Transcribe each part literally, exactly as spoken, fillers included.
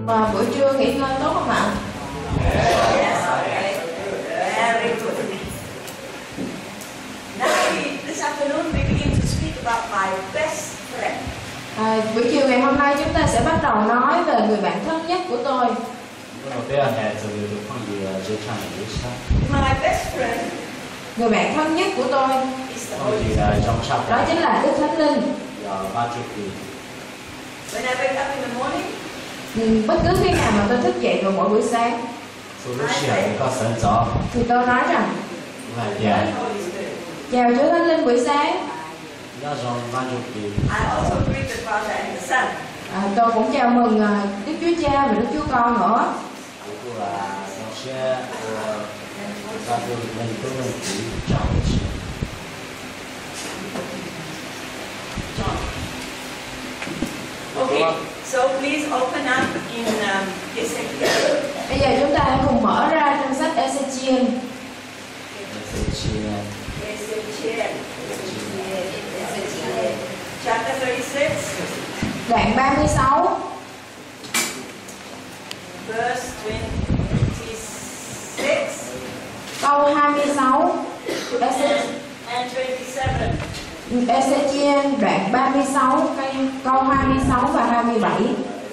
Và buổi trưa nghỉ ngơi tốt không ạ? Yes, okay. Very good. Now we, this afternoon we begin to speak about my best friend. À, buổi chiều ngày hôm nay chúng ta sẽ bắt đầu nói về người bạn thân nhất của tôi. My best friend. Người bạn thân nhất của tôi đó chính là Đức Thánh Linh. When I wake up in the morning, ừ, bất cứ khi nào mà tôi thức dậy vào mỗi buổi sáng thì tôi nói rằng chào Chúa Thánh Linh buổi sáng. I also greet the Father and the Son. À, tôi cũng chào mừng Đức Chúa Cha và Đức Chúa Con nữa. Okay, so please open up in um, Ezekiel. Bây giờ chúng ta hãy cùng mở ra trong sách Ezekiel. Ezekiel. Ezekiel. Ezekiel. Chapter thirty-six. Đoạn ba mươi sáu. Verse twenty-six. Câu hai mươi sáu. And twenty-seven. Ezekiel đoạn ba mươi sáu, câu hai mươi sáu và hai mươi bảy.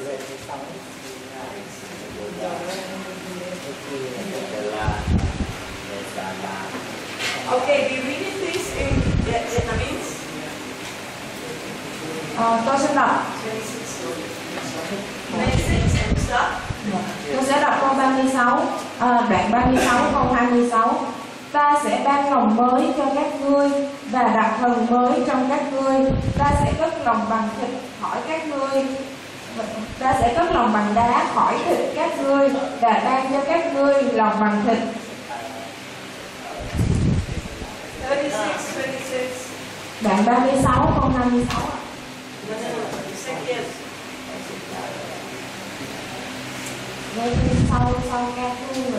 Okay, we read it please in Vietnamese. À, tôi sẽ đọc. twenty-six and stop. Tôi sẽ đọc câu ba mươi sáu, à, đoạn ba mươi sáu câu hai mươi sáu. Ta sẽ ban lòng mới cho các ngươi và đặt thần mới trong các ngươi. Ta sẽ cất lòng bằng thịt khỏi các ngươi. Ta sẽ cất lòng bằng đá khỏi thịt các ngươi và ban cho các ngươi lòng bằng thịt. thirty-six, twenty-six. Đoạn ba mươi sáu câu hai mươi sáu. Ngay sau sau ca tu rồi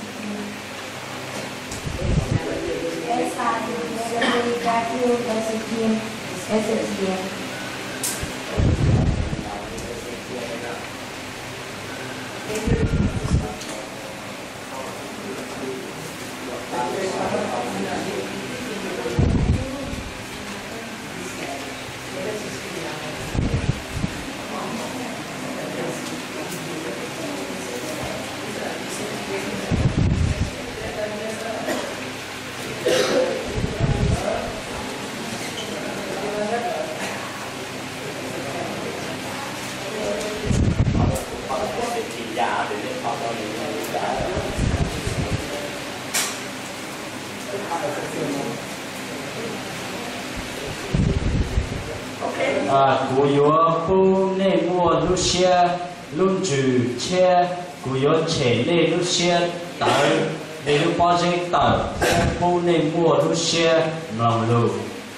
à của yếu phu nê mua lúc xe luôn trừ che của yếu chế nê lúc xe tới để lúc bao giờ tới phu nê mua lúc xe lòng lù.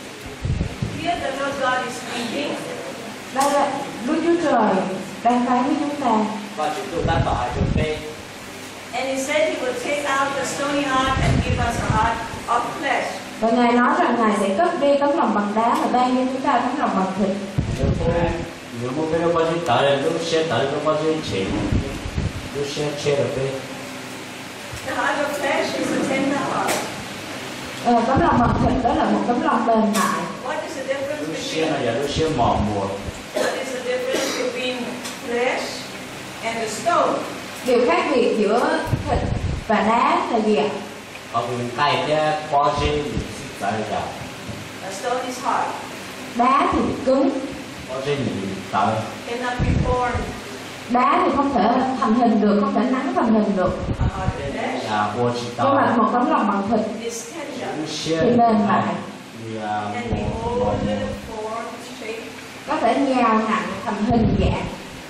Here the Lord God is speaking. Đây là Đức Chúa Trời đang phán với chúng ta. Và chúng tôi đã tỏ trong đây. And he said he would take out the stony heart and give us a heart of flesh. Và Ngài nói rằng Ngài sẽ cất đi tấm lòng bằng đá và ban cho chúng ta tấm lòng bằng thịt. Nếu một cái bao giờ tới lúc xe tới lúc bao giờ chế lúc xe chế được đây. The heart of flesh is a tender heart. Ờ, tấm lòng bằng thịt đó là một tấm lòng bền mại. What is the difference Lúc xe between? là giờ lúc xe mỏng mùa. What is the difference between flesh and the stone? Điều khác biệt giữa thịt và đá là gì ạ? Ở bên tay kia bao giờ mình sẽ tới ra. A stone is hard. Đá thì cứng, Bao giờ mình tới. Cannot be formed. đá thì không thể thành hình được, không thể nắn thành hình được. A heart of flesh À, bao giờ Nhưng mà tới. một tấm lòng bằng thịt is tender. Lúc xe thì mềm mại, Can be molded, formed, shaped, có thể nhào nặn thành hình dạng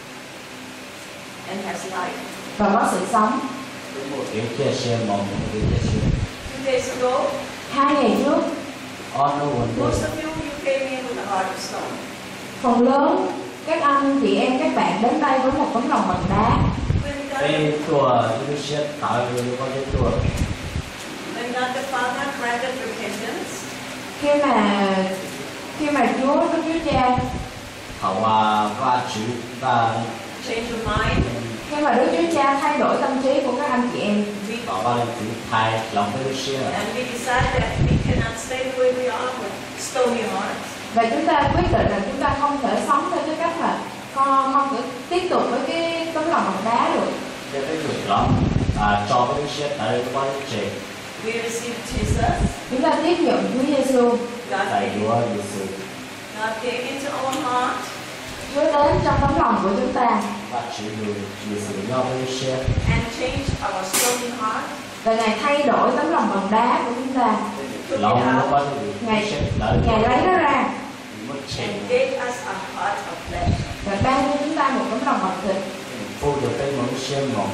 and has life. và có sự sống. một cái chia sẻ mỏng một cái chia sẻ. Two days ago, Hai ngày trước, On no one most day. of you, you came in with a heart of stone. phần lớn các anh chị em các bạn đến đây với một tấm lòng bằng đá. When God, Đây tua lúc xe tới lúc bao giờ tua. when God the Father granted repentance, Khi mà khi mà Chúa Đức Chúa Cha Họ và và chữ và change your mind, Nhưng mà Đức Chúa Cha thay đổi tâm trí của các anh chị em. Bảo ba lên chúng thay lòng với Lucia. And we decided that we cannot stay the way we are with stony hearts. Và chúng ta quyết định là chúng ta không thể sống theo cái cách là con không thể tiếp tục với cái tấm lòng bằng đá được. Để cái việc lắm à cho với Lucia tới cái quan trẻ. We received Jesus. Chúng ta tiếp nhận Chúa Giêsu. God Tại came, Chúa Giêsu God came into our heart. Chúa đến trong tấm lòng của chúng ta và chịu được Giêsu nhau với Lucia. And changed our stony heart. và Ngài thay đổi tấm lòng bằng đá của chúng ta. Took it Lòng nó out có được Ngài Lucia tới Ngài lấy nó ra mất trẻ. and gave us a heart of flesh. và ban cho chúng ta một tấm lòng bằng thịt. Phu được cái món Lucia ngon.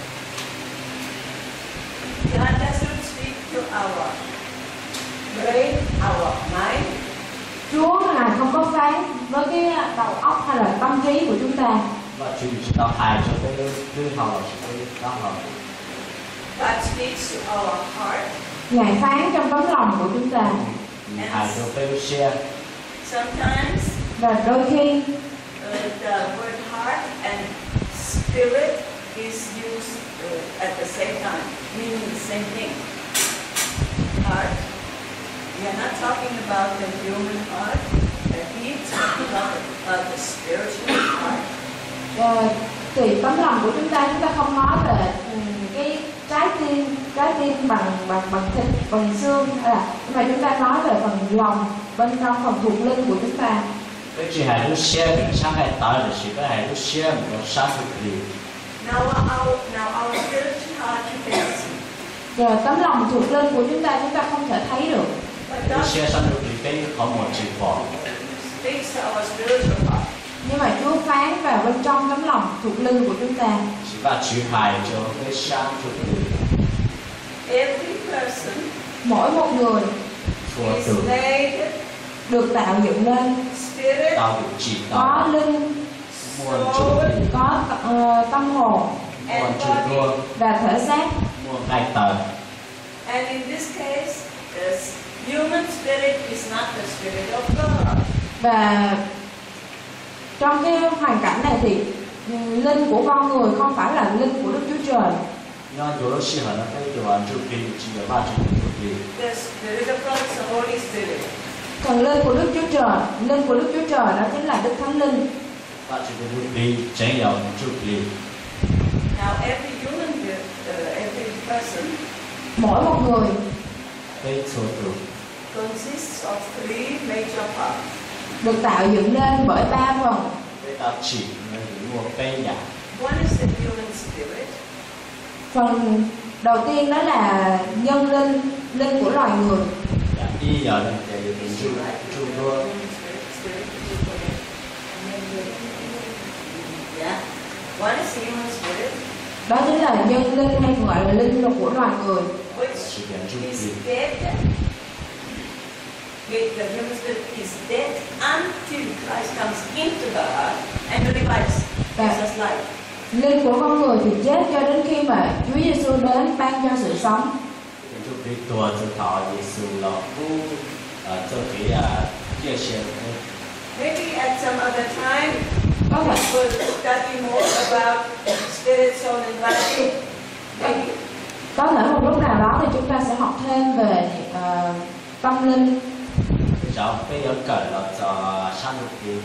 God doesn't speak to our brain, our mind. Chúa Ngài không có phán với cái đầu óc hay là tâm trí của chúng ta. Và chủ chỉ đạo hài cho cái thứ hào chỉ cái đó hào. God speaks to our heart. Ngài phán trong tấm lòng của chúng ta. Hài cho cái Lucia. Sometimes Và đôi khi uh, the word heart and spirit is used uh, at the same time, meaning the same thing. Heart. We are not talking about the human heart, but he's talking about, about the spiritual heart. Ờ, tùy tấm lòng của chúng ta, chúng ta không nói về ừ, cái trái tim trái tim bằng bằng bằng thịt bằng xương hay là, nhưng mà chúng ta nói về phần lòng bên trong phần thuộc linh của chúng ta. Cái chỉ hài Lucia mình sang hai tới là chỉ cái hài Lucia mình có sáng thực lý. Now our now our spiritual heart you can see. Rồi tấm lòng thuộc linh của chúng ta chúng ta không thể thấy được. But God Lucia sáng thực lý cái có một chữ phỏ. speaks to our spiritual heart. Nhưng mà Chúa phán vào bên trong tấm lòng thuộc linh của chúng ta. Chỉ và chữ hài cho cái sáng thực lý. Every person Mỗi một người Thua is từ made được tạo dựng nên spirit, tao được chỉ có tao linh, muôn chủ lý. có ờ, tâm hồn Muôn and chủ body. đua. và thể xác. Muôn ngay tờ. And in this case, the human spirit is not the spirit of God. Và trong cái hoàn cảnh này thì ừ, linh của con người không phải là linh của Đức Chúa Trời. Nhưng dù nó xí hẳn nó cái điều ảnh chủ lý chỉ là ba chữ chủ lý. The spirit of God is the Holy Spirit. Còn linh của Đức Chúa Trời, linh của Đức Chúa Trời đó chính là Đức Thánh Linh. Ba chữ chủ lý chẳng yếu chủ lý. Now, every human, be- uh, every person Mỗi một người Cái số từ consists of three major parts. được tạo dựng nên bởi ba phần. cái ta chỉ là những một cái nhà. One is the human spirit. Phần đầu tiên đó là nhân linh, linh của loài người. Dạ, đi giờ là để mình chủ chủ đua. Human spirit, spirit, spirit. Yeah. One is human spirit, Đó chính là nhân linh hay còn gọi là linh của loài người. which Chỉ cần chủ is lý. dead. The the human spirit is dead until Christ comes into the heart and revives, gives us life. Linh của con người thì chết cho đến khi mà Chúa Giêsu đến ban cho sự sống. Chủ lý tua tự thọ Giêsu là vũ cho cái à chia sẻ. Maybe at some other time Có thể we'll study more about spirit, soul, and body. Maybe. có thể một lúc nào đó thì chúng ta sẽ học thêm về ờ, tâm linh. Cháu bây giờ cần là cho sáng thực lý.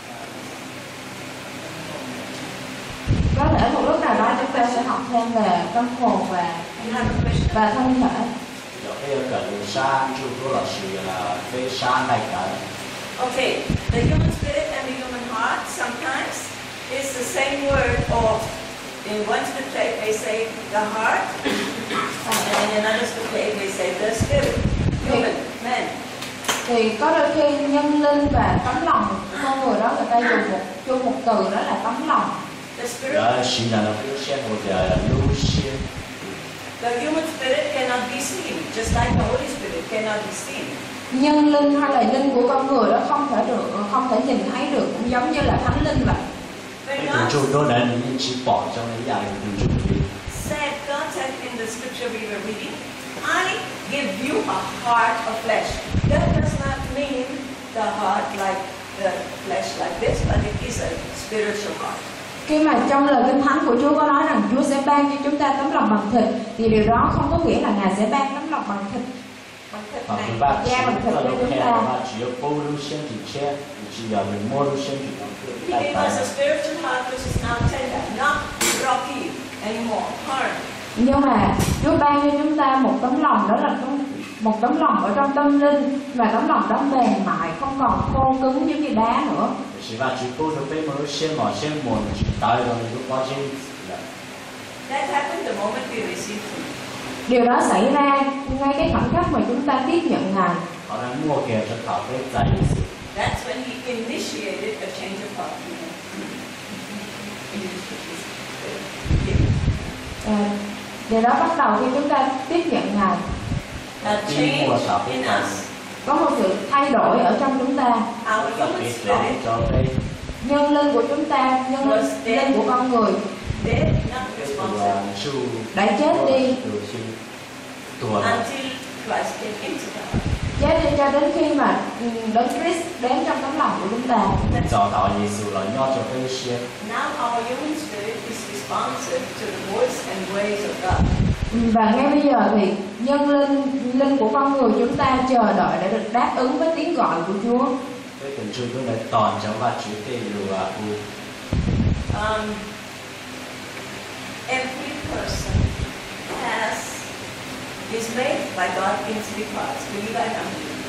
Có thể một lúc nào đó chúng ta sẽ học thêm về tâm hồn và You have a question? và thân thể. Giờ bây giờ cần là sáng chủ đua là sự là cái sáng này cả. Okay, the human spirit and the human heart sometimes is the same word, or in one scripture they say the heart, and in another scripture they say the spirit. Human, man. Thì có đôi khi nhân linh và tấm lòng của con người đó người ta dùng một chung một từ đó là tấm lòng. The spirit, Đó chỉ là nó cái xe một giờ Lucia. the human spirit cannot be seen, just like the Holy Spirit cannot be seen. Nhân linh hay là linh của con người đó không thể được không thể nhìn thấy được, cũng giống như là thánh linh vậy. When Cái God chủ đua này mình chỉ bỏ trong cái dạng của chủ lý. said, God said in the scripture we were reading, I give you a heart of flesh. That does not mean the heart like the flesh like this, but it is a spiritual heart. Khi mà trong lời Kinh Thánh của Chúa có nói rằng Chúa sẽ ban cho chúng ta tấm lòng bằng thịt, thì điều đó không có nghĩa là Ngài sẽ ban tấm lòng bằng thịt, bằng thịt Hoặc này, chúng ta chỉ da bằng thịt có cho lúc chúng hè ta. mà chỉ có bố lưu sen thì che, chỉ là mình mua lưu sen thì nó cứ He tại gave tại us a spiritual heart which is now tender, not rocky anymore, hard. Nhưng mà Chúa ban cho chúng ta một tấm lòng, đó là tấm, một tấm lòng ở trong tâm linh, và tấm lòng đó mềm mại, không còn khô cứng giống như đá nữa. chỉ là chỉ bố được bên mua sen mà sen muộn chỉ tại rồi lúc đó chỉ là That happened the moment we received Him. Điều đó xảy ra ngay cái khoảnh khắc mà chúng ta tiếp nhận Ngài. họ đang mua kìa cho thảo cái tại That's when He initiated a change of heart. À, điều đó bắt đầu khi chúng ta tiếp nhận Ngài. A change in us. Có một sự thay đổi ở trong chúng ta. Our đặc human biệt là spirit, cho cái Nhân linh của chúng ta, nhân linh, linh của con người dead, not từ responsive, su đã chết đi, từ su tuần until Christ came into the heart. chết đi cho đến khi mà ừ, Đấng Christ đến trong tấm lòng của chúng ta. cho tạo Giêsu là nhớ cho cái xe Now our human spirit is responsive to the voice and ways of God. Ừ, Và ngay bây giờ thì nhân linh linh của con người chúng ta chờ đợi để được đáp ứng với tiếng gọi của Chúa. cái tình chung tôi lại toàn cho và chỉ cái điều là u Um, every person has is made by God in three parts. Believe I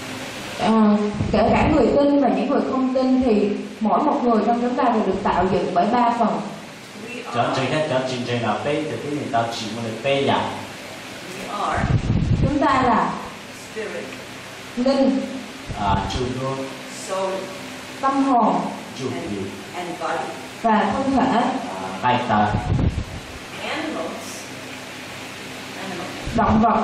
am. À, kể cả người tin và những người không tin thì mỗi một người trong chúng ta đều được tạo dựng bởi ba phần. We chọn are. trình hết chọn trình trình là bê từ cái người ta chỉ muốn là bê giả We are Chúng ta là spirit, linh, à chủ luôn soul, tâm hồn chủ and, điều and body. và thân thể. à tay ta Animals, animals Động vật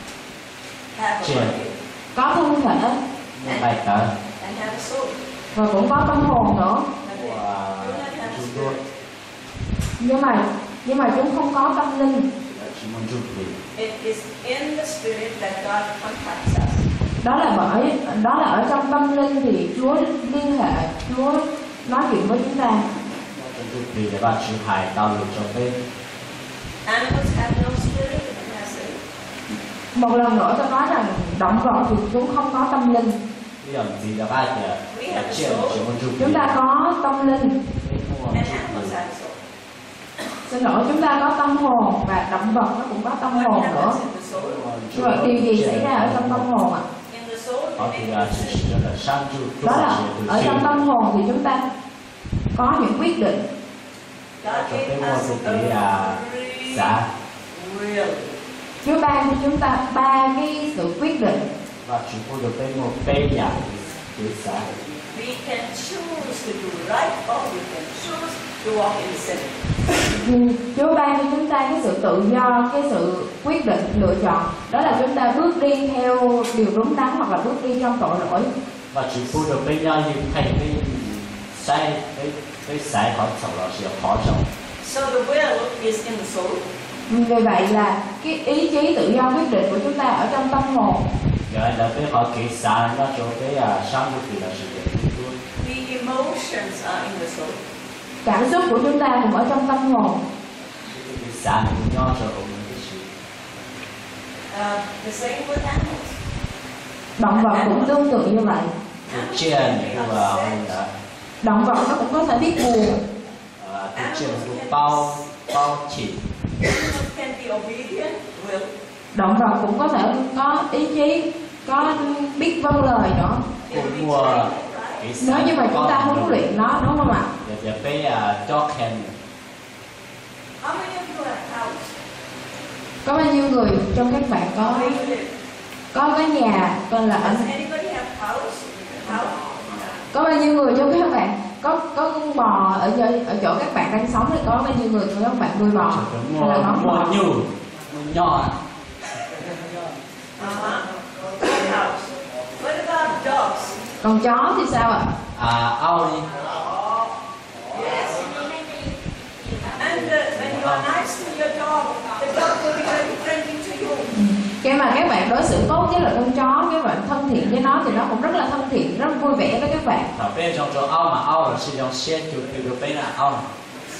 have a Sure. body có thân thể như tay ta and have a soul. và cũng có tâm hồn nữa, But they và do not have a chủ luôn spirit. nhưng mà nhưng mà chúng không có tâm linh. chỉ muốn chủ điều It is in the spirit that God contacts us. Đó là bởi đó là ở trong tâm linh thì Chúa liên hệ, Chúa nói chuyện với chúng ta. trong chủ điều để bạn chịu hài tạo lực cho bê Animals have no spirit, and has a Một lần nữa tôi nói rằng động vật thì chúng không có tâm linh. ví dụ gì là ba kìa là chuyện chỉ muốn chủ Chúng ta có tâm linh, and animals have a soul. xin lỗi, chúng ta có tâm hồn và động vật nó cũng có tâm What hồn nữa. happens in the soul? Nhưng mà điều gì xảy ra ở trong tâm hồn ạ? In the soul, họ we thì make là chỉ decisions. là sang chủ Đó là ở trong tâm hồn thì chúng ta có những quyết định. God cho cái gave mô us thực tế là a free xã will. Chúa ban cho chúng ta ba cái sự quyết định. và chúng tôi được cái một bê giả từ xã We can choose to do right or we can choose to walk in sin. Ừ, Chúa ban cho chúng ta cái sự tự do, cái sự quyết định lựa chọn. Đó là chúng ta bước đi theo điều đúng đắn hoặc là bước đi trong tội lỗi. và chúng tôi được bên nhau như thành cái sai cái cái sai khó chọn là sẽ khó chọn So the will is in the soul. Ừ, Vì vậy là cái ý chí tự do quyết định của chúng ta ở trong tâm hồn. rồi là cái họ kỹ xã nó cho cái à sang chủ thì là sự kiện luôn The emotions are in the soul. Cảm xúc của chúng ta cũng ở trong tâm hồn. cái xã cũng nhau cho cũng cái sự Uh, the same with animals. Động vật cũng tương tự như vậy. cái trên và ông đã Động vật nó cũng có thể biết buồn. à cái trên cũng bao bao chỉ Animals can be obedient, will. Động vật cũng có thể có ý chí, có biết vâng lời nữa. It will cũng be mua trained, cái right? Nếu như mà chúng ta huấn luyện nó, đúng không ạ? để để cái à cho khen How many of you have house? Có bao nhiêu người trong các bạn có Where you live? có cái nhà tên là Does anh? anybody have house? House? Có bao nhiêu người trong các bạn có có con bò ở chỗ, ở chỗ các bạn đang sống thì có bao nhiêu người trong các bạn nuôi bò chỉ hay là mua có mua bò? nhiều nhỏ Uh-huh. Good house. What about dogs? Còn chó thì sao ạ? à ao đi Yes. And uh, when you are nice to your dog, the dog will be very friendly to you. Khi mà các bạn đối xử tốt với lại con chó, các bạn thân thiện với nó thì nó cũng rất là thân thiện, rất vui vẻ với các bạn. ở bên trong chỗ ao mà ao là sử dụng xe chủ yếu được bên là ao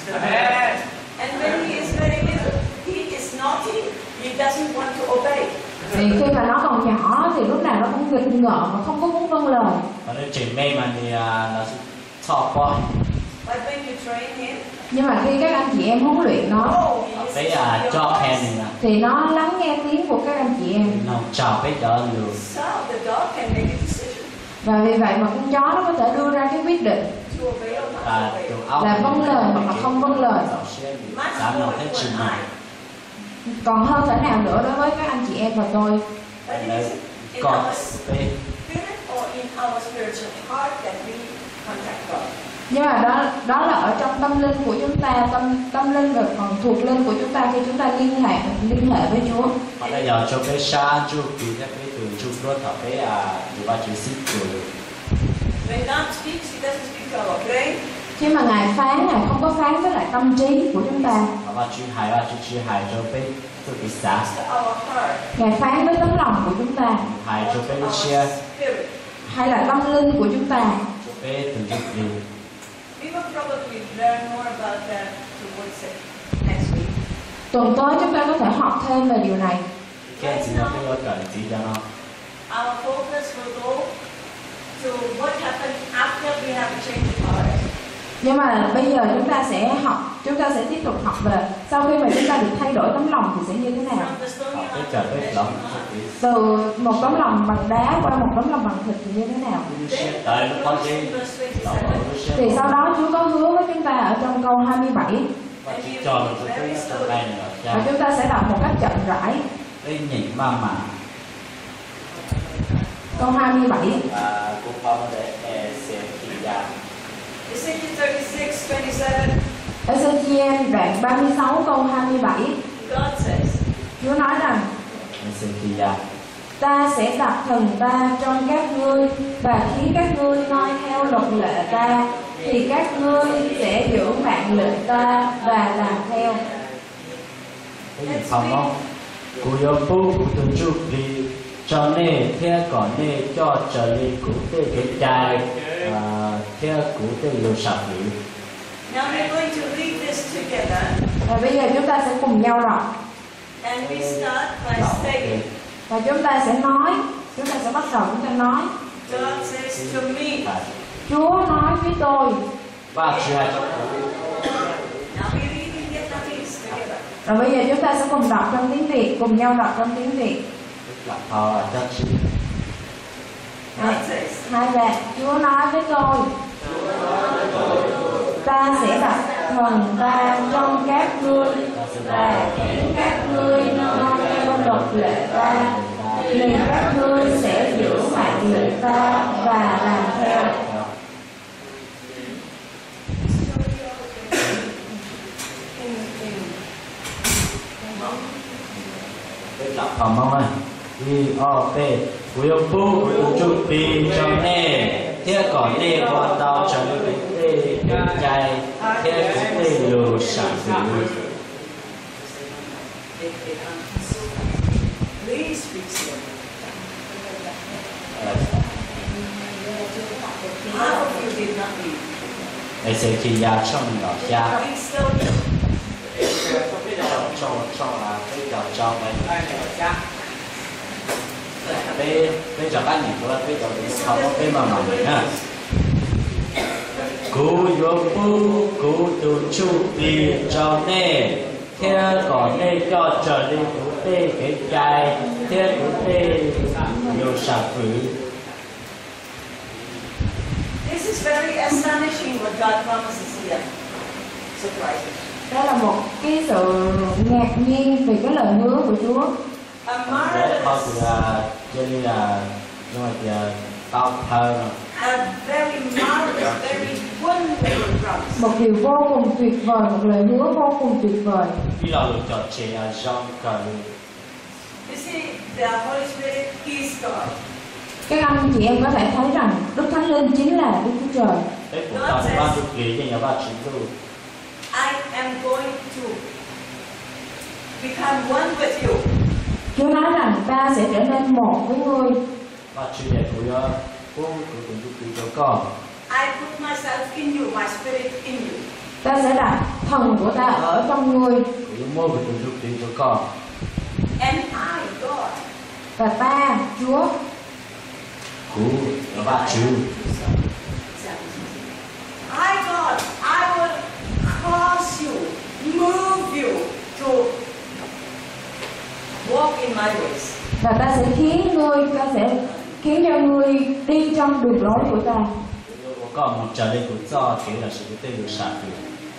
the Lord. And when he is very little, he is naughty, he doesn't want to obey. Thì khi mà nó còn nhỏ thì lúc nào nó cũng nghịch ngợm mà không có muốn vâng lời. Và nếu chuyện mê mà thì à, nó sẽ chọc boy. But when you train him, Nhưng mà khi các anh chị em huấn luyện nó oh, he Với listens to à, your cho voice. khen này thì nó lắng nghe tiếng của các anh chị em. nó chào với đỡ luôn. So the dog can make a decision Và vì vậy mà con chó nó có thể đưa ra cái quyết định to obey or not to Và obey. từ ốc là vâng lời hoặc là không vâng lời. Much Dám lòng more thế to chừng an này. eye. Còn hơn thể nào nữa đối với các anh chị em và tôi. But it Nếu is in con our với spirit or in our spiritual heart that we contact God. Nhưng mà đó đó là ở trong tâm linh của chúng ta, tâm tâm linh và còn thuộc linh của chúng ta khi chúng ta liên hệ liên hệ với Chúa. Họ đã giờ cho cái xa chú kỳ các cái từ chú luôn họ cái à từ ba chữ xích từ When God speaks, he doesn't speak our brain. Khi mà Ngài phán, Ngài không có phán với lại tâm trí của chúng ta. họ ba chữ hài ba chữ chữ hài cho cái từ cái xã It's our heart, Ngài phán với tấm lòng của chúng ta, hài cho cái our xe spirit. hay là tâm linh của chúng ta. cho cái từ chú kỳ. We will probably learn more about that towards it next week. Tuần tới chúng ta có thể học thêm về điều này. Cái gì nó cái gọi là gì cho nó Our focus will go to what happens after we have a change of heart. Nhưng mà bây giờ chúng ta sẽ học, chúng ta sẽ tiếp tục học về sau khi mà chúng ta được thay đổi tấm lòng thì sẽ như thế nào. From the stony họ cái heart trở of cái flesh lòng to cho heart. cái Từ một tấm lòng bằng đá qua một tấm lòng bằng thịt thì như thế nào. xe đợi nó có gì lòng ở cái xe Thì sau đó Chúa có hứa với chúng ta ở trong câu hai mươi bảy và chỉ cho nó cho cái tầm này là và cha chúng ta sẽ đọc một cách chậm rãi. cái nhìn mà mà Câu hai mươi bảy. và cũng có để sẽ chỉ ra Ezekiel thirty-six, twenty-seven, Ezechiel đoạn ba mươi sáu câu hai mươi bảy. God says, Chúa nói rằng sẽ chỉ ra ta sẽ đặt thần ta trong các ngươi và khiến các ngươi noi theo luật lệ ta thì các ngươi sẽ giữ mạng lệnh ta và làm theo. cái gì không không cụ yếu bố cụ tự chụp đi cho nên theo còn nên cho trở đi cụ tê cái trai và theo cụ tê lưu sạc lý now we're going to read this together, Và bây giờ chúng ta sẽ cùng nhau đọc and we start by saying, và chúng ta sẽ nói, chúng ta sẽ bắt đầu chúng ta nói. God says to me, Chúa nói với tôi. ba chữ hai cho cụ now we read in Vietnamese together. Rồi bây giờ chúng ta sẽ cùng đọc trong tiếng Việt, cùng nhau đọc trong tiếng Việt. là họ là cho chữ God says, Hai bạn, Chúa nói với tôi, ta sẽ đặt thần ta trong các ngươi và khiến các ngươi noi theo luật lệ ta thì các ngươi sẽ giữ mạng lệnh ta và làm theo. in, in, cái là phòng không ơi đi o p cụ yếu bố cụ tự chụp đi cho nên theo còn nên quan tao cho nên cái tê cái trai theo cụ tê lưu sạc lý please speak slow. Half of you did not read. để sẽ chỉ ra trong đó cha Read slowly. cho cho là cái đầu cho này bây bây giờ các nhìn của bây giờ không có cái mà mà nữa cú yo bu cú tu chu đi cho nên theo còn nên cho trở đi cú tê cái trai theo cú tê nhiều sản phẩm. This is very astonishing what God promises here. Surprising. Đó là một cái sự ngạc nhiên về cái lời hứa của Chúa. A Để marvelous, họ thì là cho nên là nhưng mà thì là tao thơ a very marvelous, very wonderful promise. Một điều vô cùng tuyệt vời, một lời hứa vô cùng tuyệt vời. đi là được cho trẻ là trong cả You see, the Holy Spirit is God. Các anh chị em có thể thấy rằng Đức Thánh Linh chính là Đức Chúa Trời. cái của tao ba chục kỳ cho nhà ba chính tu I am going to become one with you. Chúa nói rằng ta sẽ trở nên một với ngươi. ba chữ này của nó của của của của cho con I put myself in you, my spirit in you. ta sẽ đặt thần của ta ở trong người. Của yếu mô của tôi giúp đi cho con. And I, God. Và ta, Chúa. Của yếu ba chú. I, God, I will cause you, move you to walk in my ways. Và ta sẽ khiến ngươi, ta sẽ khiến cho ngươi đi trong đường lối của ta. 我告诉你，这里古早给了是个对有善的。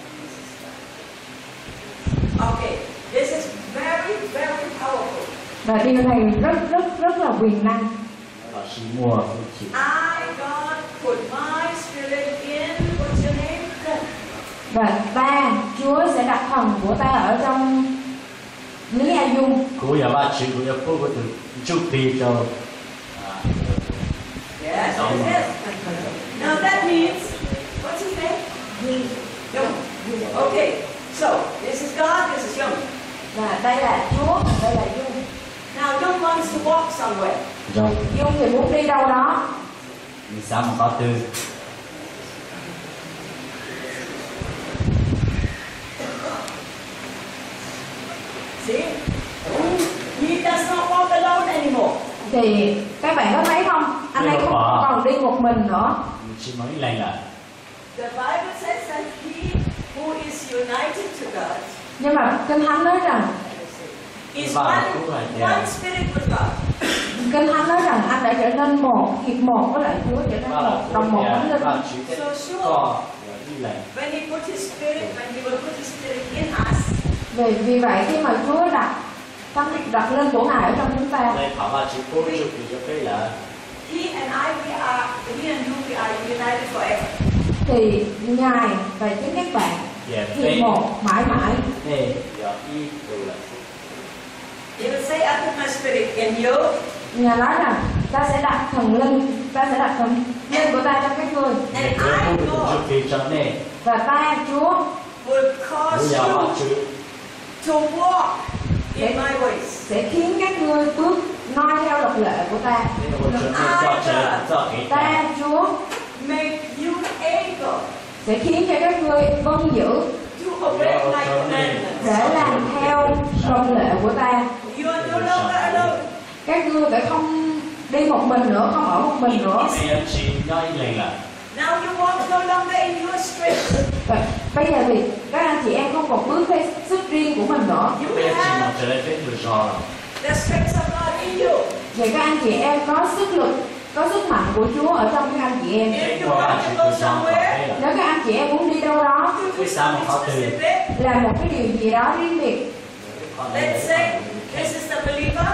Okay, this is very, very powerful. Và điều này rất rất rất là quyền năng. 老师莫夫提。 I, God, put my spirit in, what's your name? Và ta, Chúa sẽ đặt thần của ta ở trong Lý A Dung. Của yếu ba chú, của yếu bố của tôi giúp đi cho. Yes, yes, yes. Now that means, what's his name? Yong. Okay, so this is God, this is Yong. Và đây là Chúa, đây là Dung. Now Yong wants to walk somewhere. Rồi, Dung thì muốn đi đâu đó. mình sao mà có tư. See? He does not walk alone anymore. Thì các bạn có thấy không? Anh ấy không còn đi một mình nữa. Mình chỉ mới lành là. The Bible says that he who is united to God Nhưng mà Kinh Thánh nói rằng is Vâng, one, đúng rồi, yeah. one spirit with God. Kinh Thánh nói rằng anh đã trở nên một, hiệp một với lại Chúa, trở nên Ba một, là đồng một của với nhà, Linh. ba chú So sure. có đi lành. When he put his spirit, when he will put his spirit in us, Vì vì vậy khi mà Chúa đặt đặt, đặt lên của Ngài ở trong chúng ta, Đây thảo ba chú bố giúp đi cho cái là. he and I, we are, he and you, we are united forever. thì Ngài và chính các bạn Yeah, hiệp một mãi mãi. Đây, giờ y đồ là. He will say, I put my spirit in you, Ngài nói rằng ta sẽ đặt thần linh, ta sẽ đặt thần linh của ta trong các ngươi, Để and cứ I, bố được God, giúp đi cho nên. và ta Chúa will Bố cause giờ ba you chú. to walk in my ways. sẽ khiến các ngươi bước noi theo luật lệ của ta. Đây là một chuẩn bị cho trời cho cái Ta ta. Chúa Make you able sẽ khiến cho các ngươi vâng giữ to obey my commandments. để làm theo luật lệ của ta. You are no longer alone. Các ngươi sẽ không đi một mình nữa, không ở một mình nữa. Bây giờ chỉ nói lành là. Now you walk no longer in your strength. Và bây giờ thì các anh chị em không còn bước theo sức riêng của mình nữa. You Bây giờ chỉ have nói trời với người rò. the strength of God in you. Vậy các anh chị em có sức lực, có sức mạnh của Chúa ở trong các anh chị em. If you want to go somewhere, Nếu các anh chị em muốn đi đâu đó, you Cái sao mà khó từ. specific. làm một cái điều gì đó riêng biệt. Let's say this is the believer.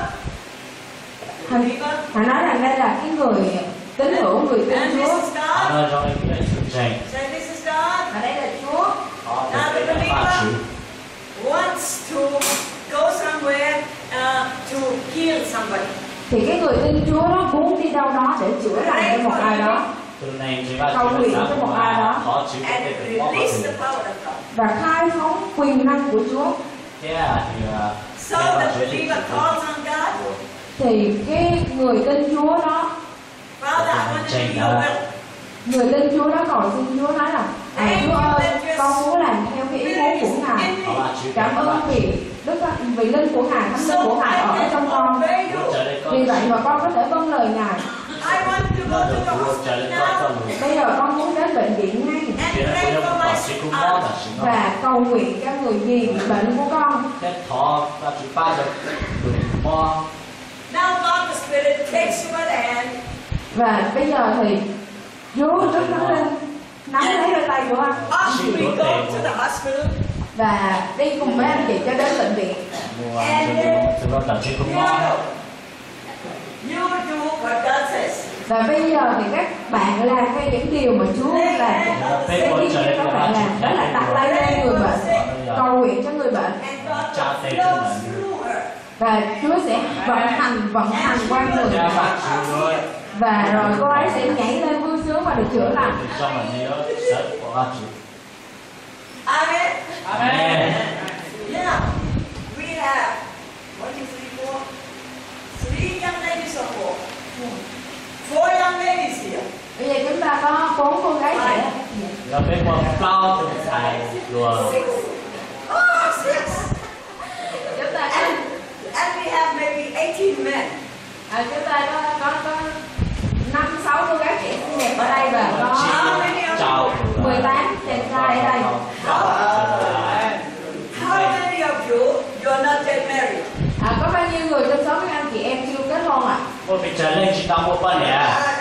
Hãy, Believer. hãy nói rằng đây là cái người tín hữu, người tin And this Chúa. is God. Nói cho anh cái chương trình. Say this is God. Và đây là Chúa. Có thể là ba chú. Wants to go somewhere uh, to heal somebody. Thì cái người tin Chúa đó muốn đi đâu đó để chữa lành cho một ai đó Từ này chỉ ba Cầu chú nguyện là cho sáng một ai đó. mà khó chịu cái And cái cái khó release chịu. the power of God. và khai phóng quyền năng của Chúa. Thế à thì à, So theo the là chú believer thích. calls on God. Thì cái người tin Chúa đó, Father, I want to do your will. người tin Chúa đó cầu xin Chúa nói rằng à, Chúa ơi, con muốn làm theo cái ý muốn của Ngài. Có ba chú. Cảm ơn vì Đức vì linh của Ngài, thánh linh So của Ngài I ở trong can con. obey Chúa you. trở lại con. Vì vậy mà con có thể vâng lời Ngài. I want to go Nó to được the Chúa trở hospital lại con now con người. Bây giờ con muốn đến bệnh viện ngay and Chuyện pray này for cũng my có sự cũng có aunt. là sự nó. và cầu nguyện cho người gì bị bệnh của con. Thế thọ ta chỉ ba giờ được mo. Now God the Spirit takes you by the hand Và bây giờ thì Chúa Đức Thánh Linh nắm lấy đôi tay của anh up we go to the hospital. và đi cùng với anh chị cho đến bệnh viện. Mua cho nó tập chỉ cũng You, mo. you do what God says. Và bây giờ thì các bạn làm theo những điều mà Chúa làm sẽ đi cho các bạn làm, đó là đặt tay lên người bệnh, cầu nguyện cho người bệnh, And God Cha will tay flow cho mình. through her. và Chúa sẽ vận hành vận hành qua người Cha bệnh, ba chú rồi. và rồi cô ấy sẽ nhảy lên vui sướng và được chữa lành. Để cho mình nhớ sợ của ba chú. Amen. Amen. Yeah. We have one, two, three, four. Three young ladies or four? Four young ladies here. Bây giờ chúng ta có bốn cô gái trẻ. Rồi bên một flow từ thầy rồi. Oh, six. Chúng ta có And, and we have maybe eighteen men. à, chúng ta có có có năm sáu cô gái trẻ xinh đẹp ở đây và có Chào. mười tám chàng trai ở đây. How many of you, you are not yet married? À, có bao nhiêu người trong số các anh chị em chưa kết hôn ạ? Một vị trở lên chỉ tao một phần nè.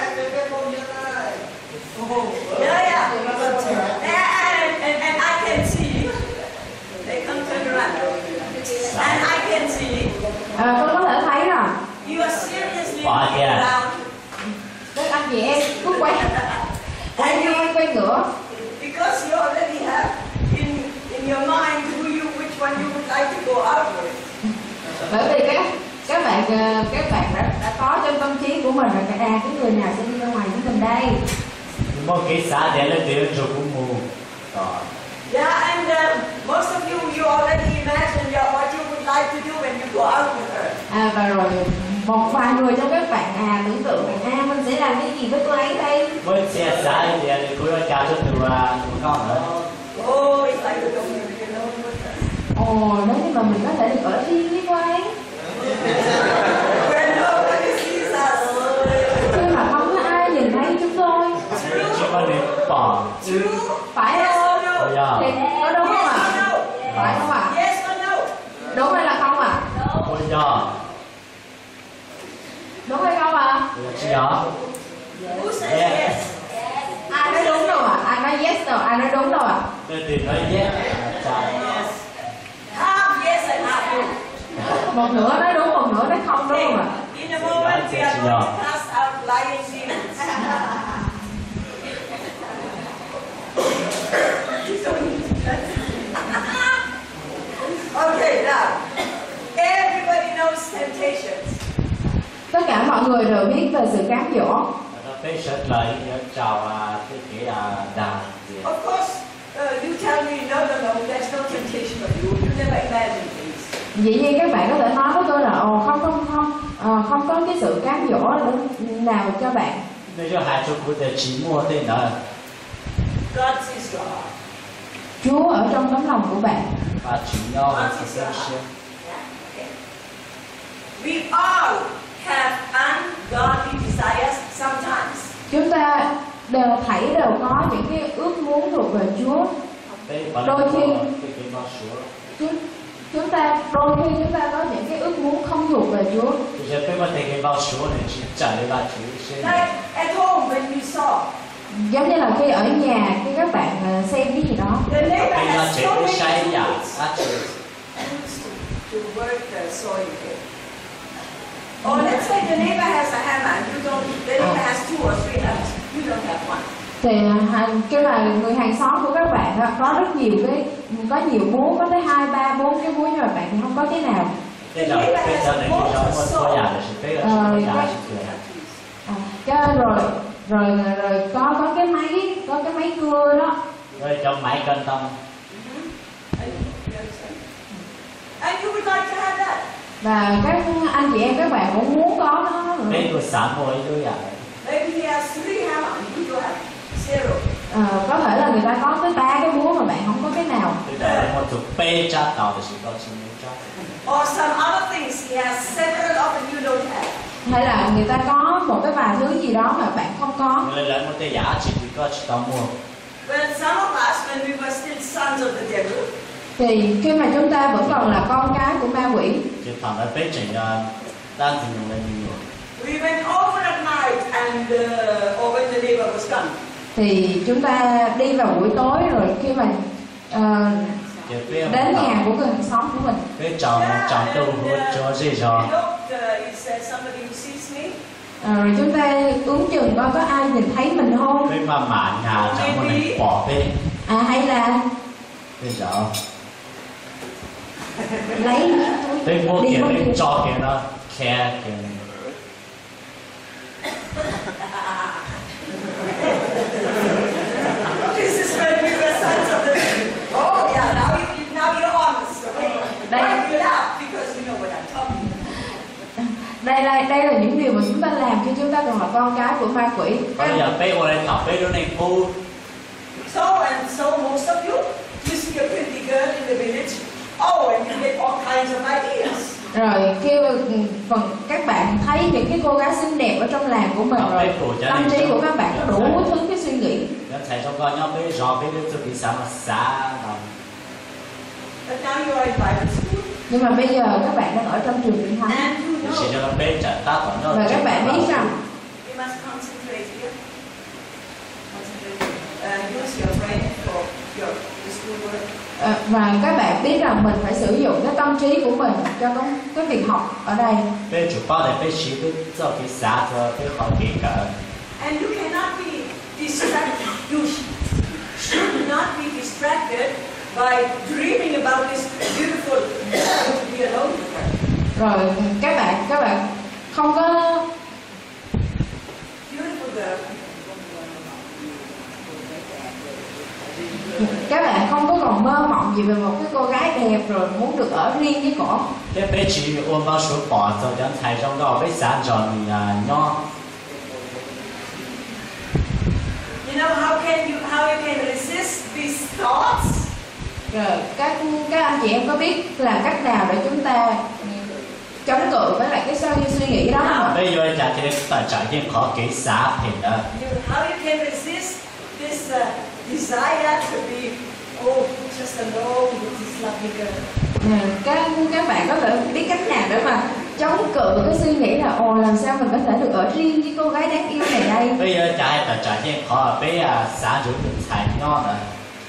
Yeah, yeah. And, and, and I can see, they come turn around. And I can see, À, tôi có thể thấy rồi. you are seriously Wow, looking yeah. around. Các anh chị em cứ quay quay quay quay ngửa. Because you already have in, in your mind who you, which one you would like to go out with. Bởi vì các các bạn ờ, các bạn đã, đã có trong tâm trí của mình là cái à cái người nào sẽ đi ra ngoài với mình đây. Một cái xã để lên tiền rồi cũng mù. Rồi. Yeah, and um, most of you, you already imagine yeah, what you would like to do when you go out with her. À, và rồi một vài người trong các bạn à tưởng tượng rằng à mình sẽ làm cái gì với cô ấy đây. Với xe xã thì thì cô ấy cao cho từ à một con nữa. Oh, it's like you don't even know what that. Ồ, nếu như mà mình có thể được ở riêng với cô ấy, When nobody sees us. khi mà không có ai nhìn thấy chúng tôi, Chỉ có điểm bỏ. True? phải Yes không? or no? Ôi da. Thì có đúng không Yes ạ? or no? Phải không ạ? Yes or no? Đúng hay là không ạ? Ôi da. Đúng hay không ạ? Được chưa? Who says Yes. yes? Ai nói đúng đâu ạ? Ai nói yes đâu? Ai nói đúng đâu ạ? Tôi tìm nói yes. Chào. Yes. Half yes and half no. Một nửa nói đúng, một nửa nói không đúng không ạ? In a moment, we are going to cast out lying demons. Okay, now, everybody knows temptations. Tất cả mọi người đều biết về sự cám dỗ. Nó phải sẽ lại chào à cái cái à đà. Of course, uh, you tell me, no, no, no, there's no temptation of you. You never imagine things. Dĩ nhiên các bạn có thể nói với tôi là ồ không không không ờ, không có cái sự cám dỗ nào cho bạn. Nếu cho hai chú cụ thể chỉ mua tên đó. God sees your heart. Chúa ở trong tấm lòng của bạn. Và chỉ nhau và sự xem xem. Okay. We all have ungodly desires sometimes. Chúng ta đều thảy đều có những cái ước muốn thuộc về Chúa. Đôi khi chúng, chúng ta đôi khi chúng ta có những cái ước muốn không thuộc về Chúa. Like at home when you saw Giống như là khi ở nhà khi các bạn ờ, xem cái gì đó. the neighbor has so many sai giả tools sát trừ. to work the soil with. Or let's say the neighbor has a hammer and you don't, the neighbor has two or three hammers, you don't have one. Thì hàng cái là người hàng xóm của các bạn đó, có rất nhiều cái có nhiều búa, có tới hai ba bốn cái búa nhưng mà bạn thì không có cái nào. Bây giờ bây giờ này thì cháu muốn có nhà để sẽ bây giờ sẽ nhà sẽ cười. À, cái rồi rồi rồi có có cái máy có cái máy cưa đó. Rồi cho máy cân tâm. And you would like to have that. Và các anh chị em các bạn cũng muốn có nó nữa. Bên của sáng mỗi đôi à. Maybe he has three hammers, you don't have zero. Ờ, có thể là người ta có tới ba cái búa mà bạn không có cái nào. Bây giờ một chục bê cha tàu thì có chỉ một cha. Or some other things he has several of and you don't have. Hay là người ta có một cái vài thứ gì đó mà bạn không có. Người lấy một cái giá trị thì có chỉ tao mua. Well, some of us, when we were still sons of the devil, Thì khi mà chúng ta vẫn còn là con cái của ma quỷ, Thì thằng đã bế trình đang dùng dùng lên nhiều. we went over at night and uh, or when the neighbor was coming. thì chúng ta đi vào buổi tối rồi khi mà uh, đến nhà của người hàng xóm của mình. Bế chồng chồng đâu hút cho gì rồi. You look, uh, is there somebody who sees me? À, rồi chúng ta ướm chừng coi có ai nhìn thấy mình không. Bế mà mạn nhà chẳng một này bỏ bế. À hay là Bế giờ lấy bế mua đi kia mua bế kia. cho kia nó khe kia. This is when we were sons of the devil. Oh yeah, now you now you're honest, okay? Now you laugh because you know what I'm talking about. Đây đây đây là những điều mà chúng ta làm khi chúng ta còn là con cái của ma quỷ. Bây giờ bế qua đây thọc bế nó này phu. So and so most of you, you see a pretty girl in the village, oh, and you get all kinds of ideas. Rồi kêu phần các bạn thấy những cái cô gái xinh đẹp ở trong làng của mình rồi, tâm trí của các bạn có đủ thứ cái suy nghĩ. But now you are in Bible school. Nhưng mà bây giờ các bạn đang ở trong trường Kinh Thánh. And you know, Và các bạn biết rằng you must concentrate here. Concentrate. Uh, use your brain for your the schoolwork. à, và các bạn biết rằng mình phải sử dụng cái tâm trí của mình cho cái, cái việc học ở đây. And you cannot be distracted. You should not be distracted by dreaming about this beautiful girl to be alone with her. Rồi các bạn các bạn không có Beautiful girl. các bạn không có còn mơ mộng gì về một cái cô gái đẹp rồi muốn được ở riêng với cổ. Cái bé chỉ ôm bao số bỏ cho chẳng thay trong đó bé sáng cho mình nho. You know how can you how you can resist these thoughts? Rồi các các anh chị em có biết làm cách nào để chúng ta chống cự với lại cái sao suy nghĩ đó không? Bây giờ chả thì phải trải nghiệm khó cái xã hình đó. How you can resist this uh, desire to be oh just alone with this lovely girl? À, các các bạn có thể biết cách nào để mà chống cự cái suy nghĩ là ồ làm sao mình có thể được ở riêng với cô gái đáng yêu này đây? Bây giờ chả phải trải nghiệm khó bé xã chủ được thành nho nữa.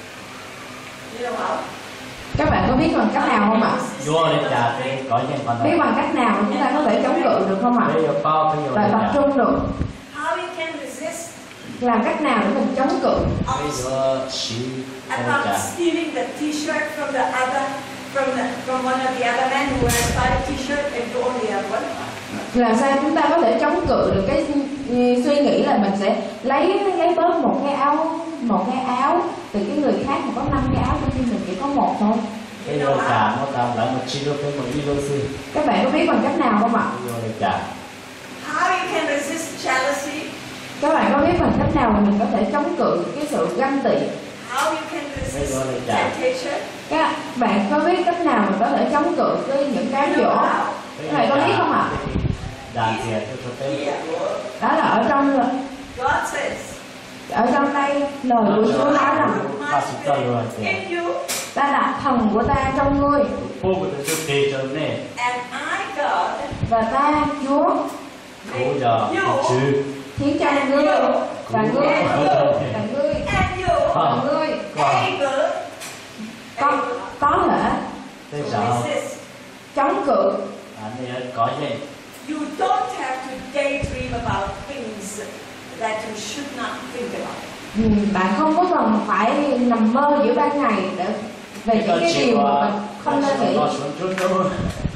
You know how? Các bạn có biết bằng cách nào không ạ? Vô lên chả thì có những con Biết bằng cách nào mà chúng ta có thể chống cự được không ạ? bây giờ bao bây giờ Và tập trung được. How you can resist Làm cách nào để mình chống cự? bây giờ chỉ about stealing the T-shirt from the other from the from one of the other men who has five T-shirt and you only have one? Làm sao chúng ta có thể chống cự được cái suy nghĩ là mình sẽ lấy lấy bớt một cái áo một cái áo từ cái người khác mà có năm cái áo trong khi mình chỉ có một thôi. bây giờ chả nó ta lại một chi đô với một ít đô sư. Các bạn có biết bằng cách nào không ạ? Bây giờ chả. How you can resist jealousy? Các bạn có biết bằng cách nào mà mình có thể chống cự cái sự ganh tị? How you can resist temptation? Các bạn có biết cách nào mình có thể chống cự với những cám dỗ? Các bạn có biết không ạ? Đàn tiền cho tế. Đó là ở trong God says, ở trong đây lời của Chúa nói rằng Ta chỉ cho luôn tiền. in you, ta đặt thần của ta trong ngươi Bố của tôi cho tế cho nên. and I, God, và ta Chúa Cố giờ chứ. khiến cho ngươi và ngươi và ngươi and you, và ngươi able, có có thể Thế to sao? resist. chống cự. À, nên có gì? You don't have to daydream about things that you should not think about. Ừ, bạn không có cần phải nằm mơ giữa ban ngày để về những cái điều mà mình không nên nghĩ. Có xuống chút đâu.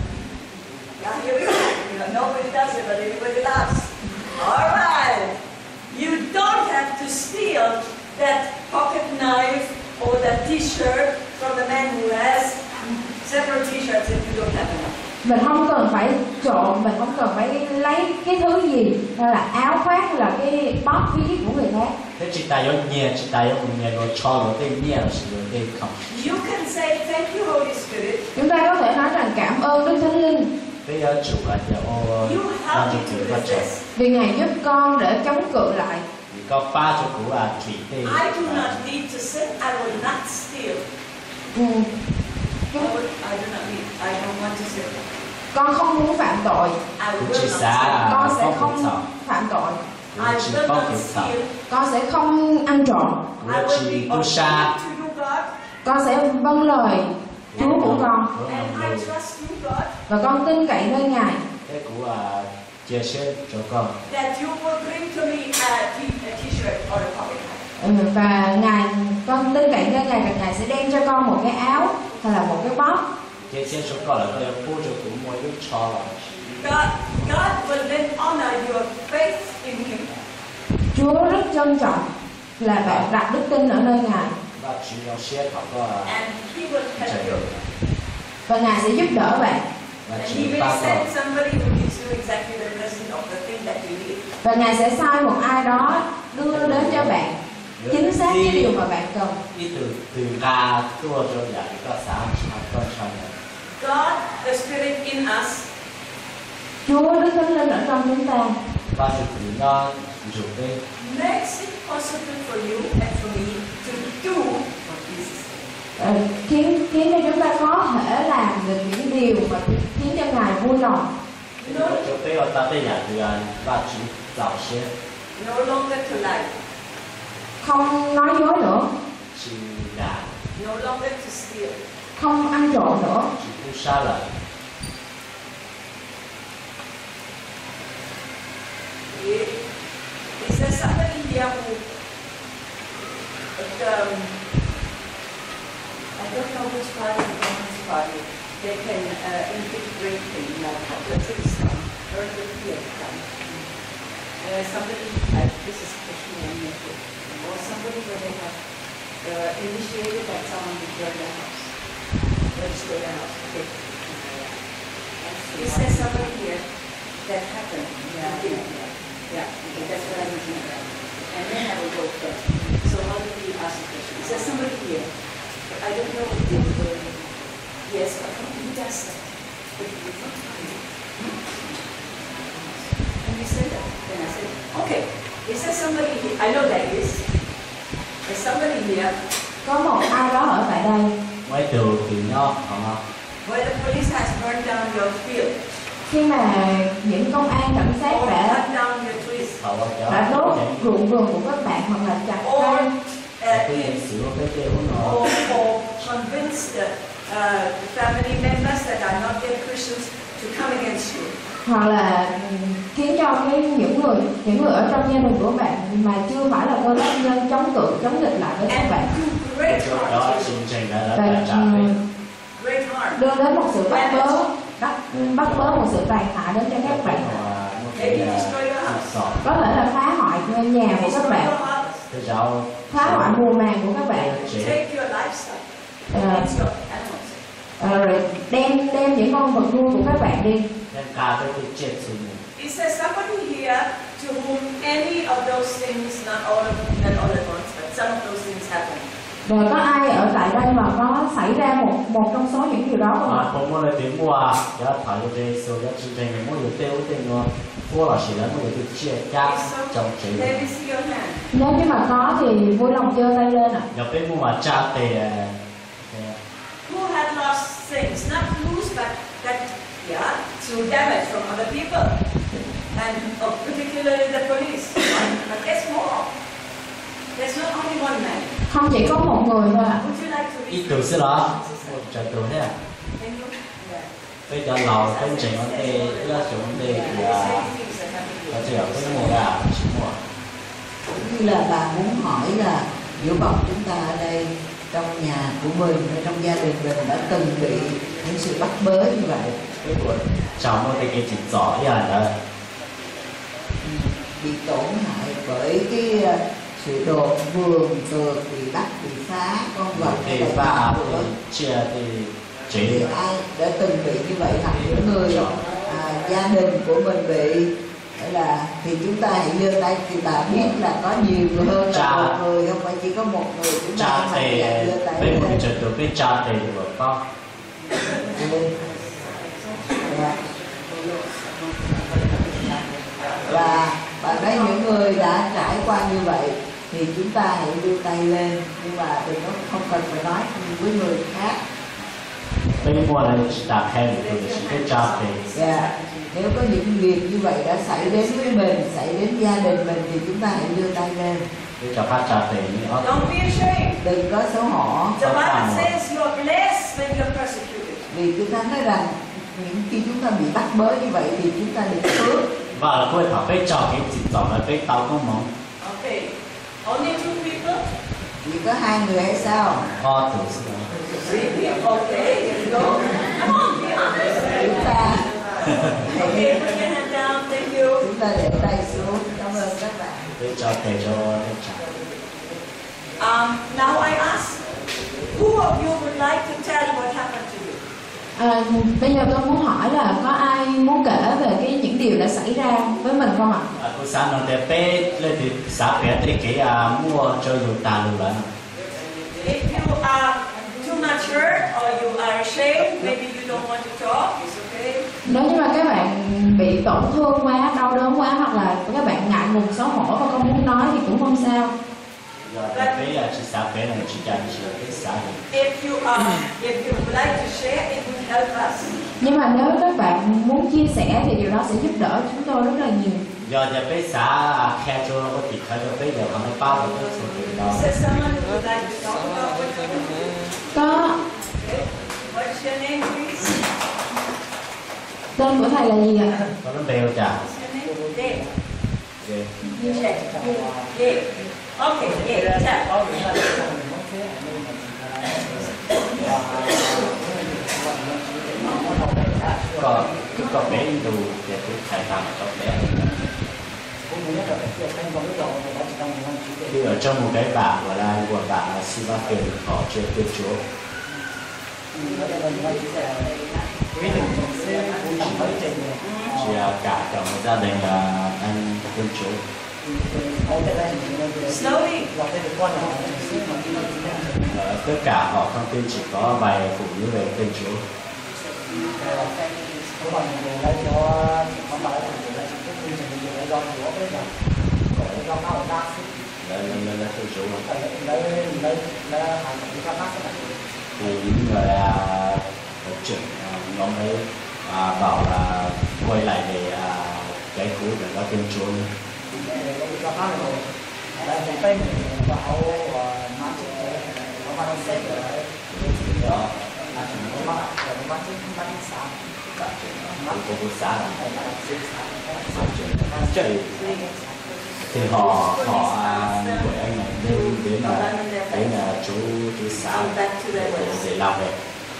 Yeah, here we go. You know, nobody does it, but everybody laughs. All right. You don't have to steal that pocket knife or that T-shirt from the man who has several T-shirts if you don't have enough. Mình không cần phải trộn, mình không cần phải lấy cái thứ gì hay là áo khoác hay là cái bóp ví của người khác. Thế chỉ ta có nhẹ, chỉ ta có nhẹ rồi cho rồi cái nhẹ là sự rồi cái không. You can say thank you, Holy Spirit. Chúng ta có thể nói rằng cảm ơn Đức Thánh Linh Bây giờ chủ là giờ ô You làm help cho me chủ to và trời. resist. vì Ngài giúp con để chống cự lại. Vì có ba cho cụ à thủy tê. I do not need to sin. I will not steal. Ừ. I, would, I do not need. I don't want to sin. Con không muốn phạm tội, I Cũng will chỉ not xá steal. à, con sẽ không không kiểm soát. phạm tội, Cũng I chỉ will không not kiểm soát. steal. con sẽ không ăn trộm, Cũng I will chỉ be tu sa. obedient to you, God, con sẽ vâng lời Chúa của con and I trust you, God, và con tin cậy nơi Ngài Thế cũng à chia sẻ cho con. that you will bring to me a t- a T-shirt or a pocket knife. ừ, và Ngài con tin cậy nơi Ngài và Ngài sẽ đem cho con một cái áo hay là một cái bóp. Chia sẻ cho con là có thể bố cho cụ mỗi lúc cho là. God, God will then honor your faith in Him. Chúa rất trân trọng là bạn đặt đức tin ở nơi Ngài Và chỉ có share có có à And He will help you. và Ngài sẽ giúp đỡ bạn và And He chỉ will ba con. send somebody who gives you exactly the present of the thing that you need. và Ngài sẽ sai một ai đó đưa đến cho bạn chính xác xác cái điều mà bạn cần. Ý từ từ ca tua cho giải có sáng sáng con trong này. God, the Spirit in us, Chúa Đức Thánh Linh ở trong chúng ta Và sự tự do chủ tế makes it possible for you and for me to do what Jesus said. ờ, khiến khiến cho chúng ta có thể làm được những điều mà khiến cho Ngài vui lòng. No, cho tế ở ta tế giải từ và chủ giáo sẽ no longer to lie, Không nói dối nữa, chỉ là no longer to steal, không ăn trộm nữa. chỉ tu xa lời. Is there somebody here who, um, I don't know which part of the Communist Party, they can uh, integrate things like Katolicism or the Theater. Uh, somebody, like this is Christianity, or somebody where they have uh, initiated that someone would burn their house, register their house. Okay. Is there somebody here that happened? Yeah, yeah, yeah. Yeah, okay, that's what I was looking at. And then I will go first. So how do we ask the question? Is there somebody here? I don't know if they were. Yes, but who does that? And you said that. Then I said, okay, is there somebody here? I know there is. There's somebody here Có một ai đó ở tại đây Mấy từ từ nho không? where the police has burned down your field, khi mà những công an cảnh sát or đã cut down your trees, Hậu ở đã đó. đốt ruộng vườn của các bạn hoặc là chặt or cây, uh, Cái in gì sửa cái kia của nó. or, or convince the, uh, the family members that are not yet Christians to come against you. hoặc là ừ, khiến cho cái những người những người ở trong gia đình của bạn mà chưa phải là cơ đốc nhân chống cự chống nghịch lại với các And bạn do great Đó harm, chương trình đã và đã trả ừ, về. great harm. đưa đến một sự bắt bớ bắt, bắt bớ một sự tàn hại đến cho các bạn, Maybe destroy your house, có thể là phá hoại ngôi nhà của các destroy bạn, your harvest, Cái cháu phá hoại mùa màng của các bạn, take your livestock, ờ, it's your animals. ờ, rồi đem đem những con vật nuôi của các bạn đi. Đem ca tới cái chết xuống. Is there somebody here to whom any of those things, not all of not all at once, but some of those things happen? Rồi có ai ở tại đây mà có xảy ra một một trong số những điều đó không ạ? À,ผม们的题目啊，要谈的这时候要chương trình mỗi người tiêu tiền nữa. Cô là sĩ là mỗi người chia các trong chế. Let me see your hand. Nếu như mà có thì vui lòng giơ tay lên ạ. Nhập bên mua mà trả tiền. Who had lost things, not lose, but that, yeah, through damage from other people, and uh, particularly the police. But there's more. There's not only one man. Không chỉ có một người thôi ạ. Would you like to Ít read? từ xí đó. Trả từ thế à? Can you? Yeah. Bây giờ lầu công trình vấn đề, đưa xuống vấn đề thì There's là many things that happen có here. thể ở cái mùa gà, chỉ mùa. Cũng như là bà muốn hỏi là giữa vòng chúng ta ở đây trong nhà của mình, ở trong gia đình mình đã từng bị những sự bắt bớ như vậy, Cái của chào mua cái chỉ rõ ra là bị tổn hại bởi cái ờ, sự đột vườn tược, bị bắt, bị phá con vật hay cái là và gì nữa. chia thì Thì chế ai đã từng bị như vậy, hoặc những người à, gia đình của mình bị, hay là thì chúng ta hãy giơ tay, thì bà biết là có nhiều người hơn là một người, không phải chỉ có một người, chúng ta trả hãy thì giơ tay bên lên. một trận từ cái trả thì được không? Dạ. Và và đấy, những người đã trải qua như vậy thì chúng ta hãy đưa tay lên, nhưng mà đừng có không cần phải nói với người khác. Bên mua là chỉ đặt khen được chỉ cái trả thì Dạ. Nếu có những việc như vậy đã xảy đến với mình, xảy đến gia đình mình thì chúng ta hãy đưa tay lên, cái trả phát trả thì nó Don't be ashamed. đừng có xấu hổ. The Bible says you are blessed when you're persecuted. Vì chúng ta nói rằng những khi chúng ta bị bắt bớ như vậy thì chúng ta được phước. và cô thảo bên trả cái chỉ rõ là bên tao không mong Okay. Only two people? Chỉ có hai người hay sao? có từ sự đó. Really? Okay, here we go. Come on, be honest. Chúng ta Okay, put your hand down. Thank you. chúng ta để tay xuống. Cảm ơn các bạn. Bên trả kể cho bên trả. Um, now I ask, who of you would like to tell what happened to you? À, bây giờ tôi muốn hỏi là có ai muốn kể về cái những điều đã xảy ra với mình không ạ? À, cô xã nó để bé lên thì xã bé thì cái à mua cho dù tàn luôn là If you are too much hurt or you are ashamed, maybe you don't want to talk, it's okay. Nếu như mà các bạn bị tổn thương quá, đau đớn quá, hoặc là các bạn ngại ngùng xấu hổ và không muốn nói thì cũng không sao. giờ thì bé là chỉ xã bé là chỉ cần chỉ cái xã thì If you are, if you would like to share, it would help us. Nhưng mà nếu các bạn muốn chia sẻ thì điều đó sẽ giúp đỡ chúng tôi rất là nhiều. giờ thì bé xã khe cho nó có thể thấy được bé giờ không có bao được cái số tiền đó Is there someone who would like to talk about what you do? Có. Okay. What's your name, please? Tên của thầy là gì ạ? có nó bèo chả What's your name? Dave. Dave. Dave. Dave. Okay, Dave. Tell. có cứ có bé đủ để cứ thầy làm cho bé thì ở trong một cái bảng gọi là của bảng là si ba tiền họ chưa tiêu chúa chỉ cả cả một gia đình là anh tiêu chúa Slowly. tất cả họ thông tin chỉ có vài phụ nữ về tên chúa lên lên lên tên chúa thì những người tổ trưởng nhóm ấy à, bảo là quay lại để à, cái cũ để có tên chúa đó của quốc xã thì, thì họ họ à, của anh này đến đến là đến là chú chú xã để, để làm việc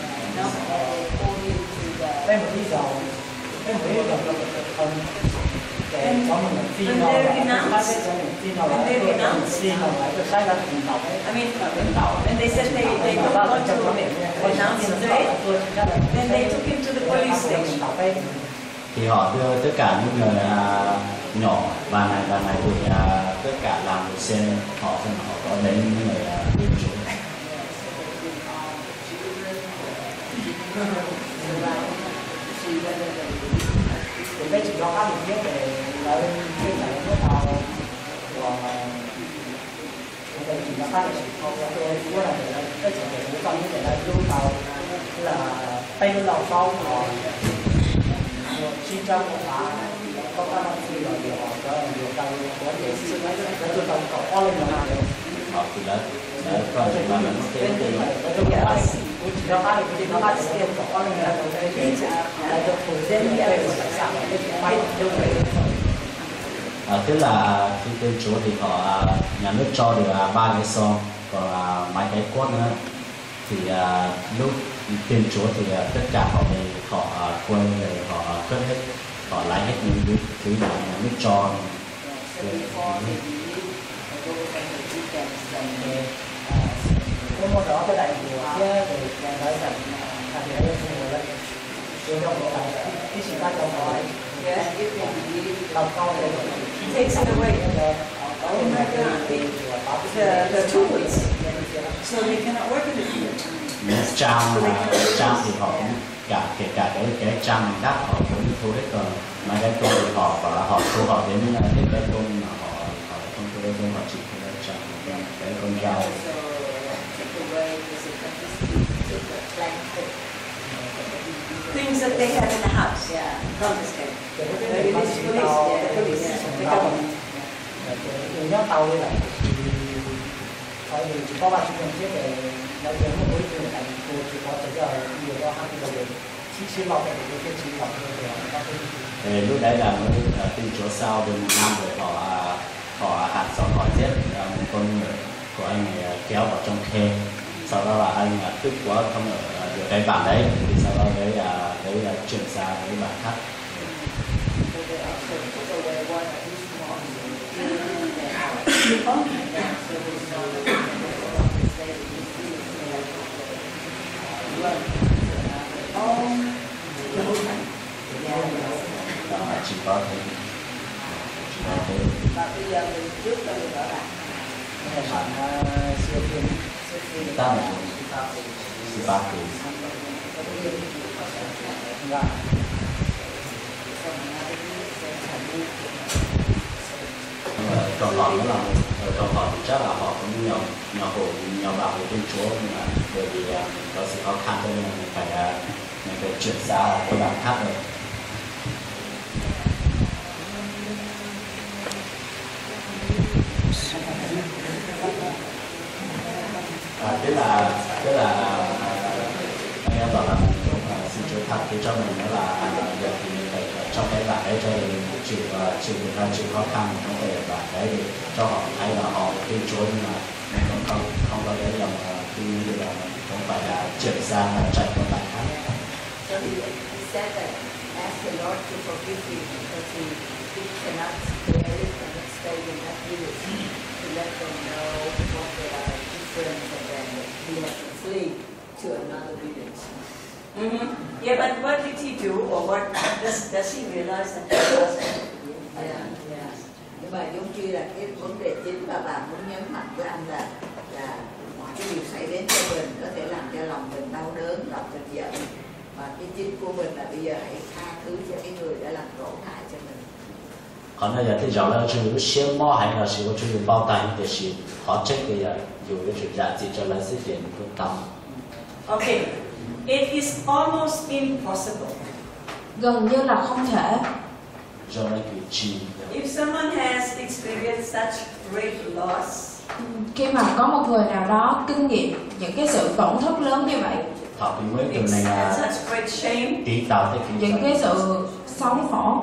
When they renounce, when they renounce, I mean, when they said they, they don't want to renounce the faith, then they took him to the police station. thì họ đưa tất cả những người à, nhỏ và này và này thì à, tất cả làm được xe họ thì họ có đến những người à, đến chỗ cái chuyện đó khá là biết về lợi cái này nó tàu còn cái chuyện đó khá là không có tôi cũng là cái chuyện này cũng không như là yêu cầu là tay nó đầu sâu rồi xin cho một bạn có các bạn khi rồi thì họ có nhiều câu có thể xin lấy cái tôi tổng cộng có lên là nào họ thì là là còn chuyện là nó cái cái nó khá là cái nó khá là cái có lên là cái là được thủ dân như vậy phải sao cái máy đâu vậy à, tức là khi tên chúa thì họ à, nhà nước cho được à, ba cái son còn à, mấy cái cốt nữa thì à, lúc tên chúa thì à, tất cả họ về họ à, quên rồi họ cất hết họ lấy hết những cái thứ mà nhà nước cho cái món đó cái đại của cái về nói rằng là cái người là người trong đó là cái sự tác động của lòng con để He takes it away. In America, the, the tools, so they cannot work in the field. những trang là trang thì họ cũng cả kể cả cái cái trang đắt họ cũng thu hết rồi mà cái công thì họ bảo là họ thu họ đến là hết cái công mà họ họ không thu cái công họ chỉ thu cái trang cái công rau Things that they have in the house, yeah, confiscate. Maybe this police, yeah, the police, the government. người nhớ tàu như vậy tại vì chỉ có ba chục nhân chiếc để nói chuyện với mỗi người tại vì chỉ có tới giờ nhiều do hai cái đầu chỉ xin lọc để cái cái chỉ lọc để họ thì lúc đấy là mới uh, tin chúa sau bên Nam rồi họ uh, họ hạt xong họ giết uh, một con người của anh này uh, kéo vào trong khe sau đó là anh uh, tức quá không ở uh, được cái bản đấy thì sau đó đấy là uh, đấy là uh, chuyển sang cái bản khác đó là chỉ có thế chỉ có thế giờ mình trước cho mình rõ ràng. Các bạn siêu phim siêu phim ta là mười ba tuổi. Dạ. Câu hỏi đó là một câu hỏi thì chắc là họ cũng nhiều nhiều hộ nhiều bà của Thiên Chúa, nhưng mà bởi vì có sự khó khăn cho nên là mình phải mình phải chuyển sang cái bản khác rồi. À, tức là tức là anh em bảo là mình cũng uh, xin Chúa tha thứ cho mình, đó là giờ thì mình phải trong cái bản đấy cho mình chịu uh, chịu được ra chịu khó khăn trong cái bản đấy để cho họ thấy là họ tin Chúa, nhưng mà mình cũng không không có cái lòng tin như là mình không phải là chuyển sang là chạy qua bản khác. So he, he said that ask the Lord to forgive you because he, he cannot bear it and stay in that village to let them know what they are different, and then he has to flee to another village. Mm-hmm. Yeah, but what did he do, or what does does he realize that he does it? Yeah, yeah. Nhưng mà giống như là cái vấn đề chính mà bà muốn nhấn mạnh với anh là là mọi cái điều xảy đến cho mình có thể làm cho lòng mình đau đớn, lòng mình giận, mà cái chính của mình là bây giờ hãy tha thứ cho cái người đã làm tổn hại cho mình. 可能有啲人咧，就有些猫喺嗰時，我中意包單嘅事，學識嘅人有嘅時日子就嚟識點都當。 Okay, it is almost impossible. Gần như là không thể. Cho nên cử chỉ. If someone has experienced such great loss, Khi mà có một người nào đó kinh nghiệm những cái sự tổn thất lớn như vậy, họ cũng mới từ này and là such great shame, tí tạo tới cái những cái sự xấu khổ,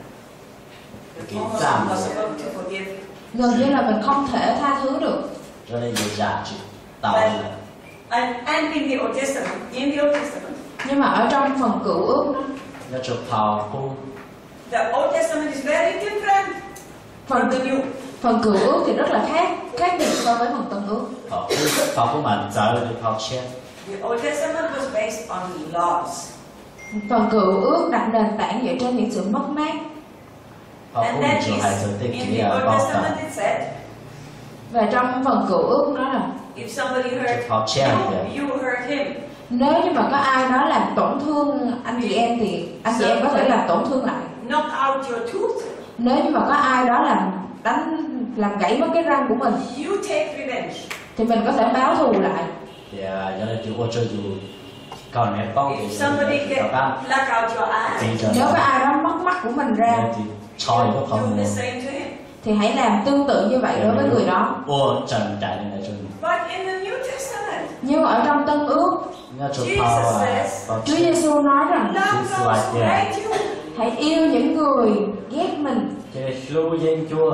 cái almost giảm impossible to forgive. gần như là mình không thể tha thứ được. cho nên nhiều giả chỉ tạo là And, and in the Old Testament, in the Old Testament, Nhưng mà ở trong phần cựu ước, nó cho powerful. the Old Testament is very different from phần the New. phần cựu ước thì rất là khác khác biệt so với phần tân ước. Họ cũng họ cũng mà giờ thì họ chết. The Old Testament was based on laws. Phần cựu ước đặt nền tảng dựa trên những sự mất mát. Họ And cũng then chịu is, hai sự tích in kỹ the ở Old bao Testament tầng. it said, Và trong phần cựu ước nói là if somebody hurt Họ chết you, rồi. you hurt him. nếu như mà có ai đó làm tổn thương anh chị em thì anh chị em có thể làm tổn thương lại. Knock out your tooth, Nếu như mà có ai đó làm đánh làm gãy mất cái răng của mình you take revenge. thì mình có thể báo thù lại. Thì à, cho nên chúng tôi cho dù còn em bao If somebody can pluck out your eye, Nếu có ai đó mất mắt của mình ra thì choi nó do không the same to him. thì hãy làm tương tự như vậy đối với người đó. ô trần trải lên này cho mình But in the New Testament, Nhưng ở trong Tân ước, nó cho Jesus power says, là bao Chúa chết. Giêsu nói rằng love those who hate you. hãy yêu những người ghét mình, Cái lưu danh Chúa.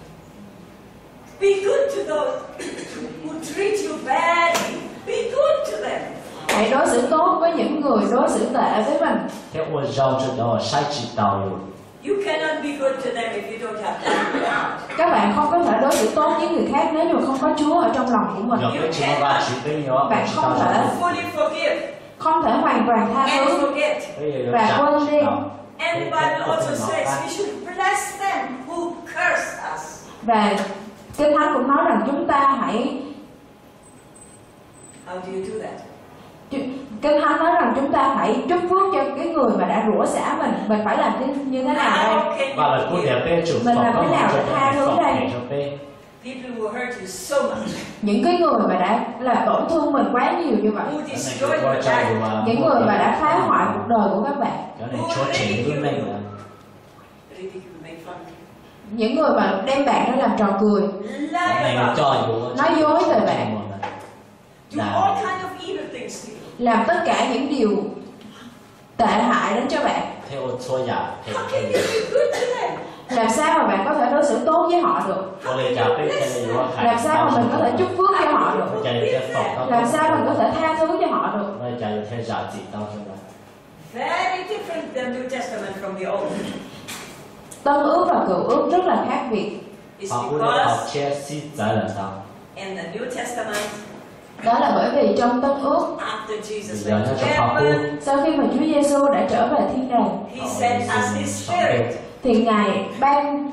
Be good to those who treat you badly. Be good to them. hãy đối xử tốt với những người đối xử tệ với mình. Thế ô rau cho đó sai chỉ tàu rồi. You cannot be good to them if you don't have God. Các bạn không có thể đối xử tốt với người khác nếu như không có Chúa ở trong lòng của mình. Giờ cái chuyện ba chỉ với nhau Bạn chỉ không tao thể. cho Fully forgive Không thể hoàn toàn tha and thứ. forget. bây giờ Và chặt quên đi. tao. And the Bible also says we should bless them who curse us. Và Kinh Thánh cũng nói rằng chúng ta hãy How do you do that? Kinh Thánh nói rằng chúng ta phải chúc phước cho cái người mà đã rủa xả mình. Mình phải làm như, như thế nào đây? How can Và là cô you đẹp forgive bê chủ Mình phỏng làm có thế nào một để cho tha bê thứ phỏng đây? để cho bê. people who hurt you so much, Những cái người mà đã là tổn thương mình quá nhiều như vậy, who Cái destroy này your coi cho life, dù là những người mà đã phá hoại cuộc đời của các bạn, cái này chúa chỉ hướng này là ridicule, make fun, những người mà đem bạn ra làm trò cười, lie cái này là about, cho dù nói dối về bạn, do all kind of evil things to you. làm tất cả những điều tệ hại đến cho bạn. theo số giả theo How can you be good to them? Làm sao mà bạn có thể đối xử tốt với họ được? có lẽ chả biết cái này là phải Làm sao mà mình có thể chúc phước cho họ được? cái này theo phỏng đó Làm sao mình có thể tha thứ cho họ được? cái này chả theo giả chỉ tao cho bạn Very different than New Testament from the Old. Tân ước và cựu ước rất là khác biệt. It's họ cũng học because chia sẻ giải là sao in the New Testament, Đó là bởi vì trong Tân ước, after Jesus Bây giờ went nó to cho họ heaven, sau khi mà Chúa Giêsu đã trở về thiên đàng, He sent us His Spirit. thì Ngài ban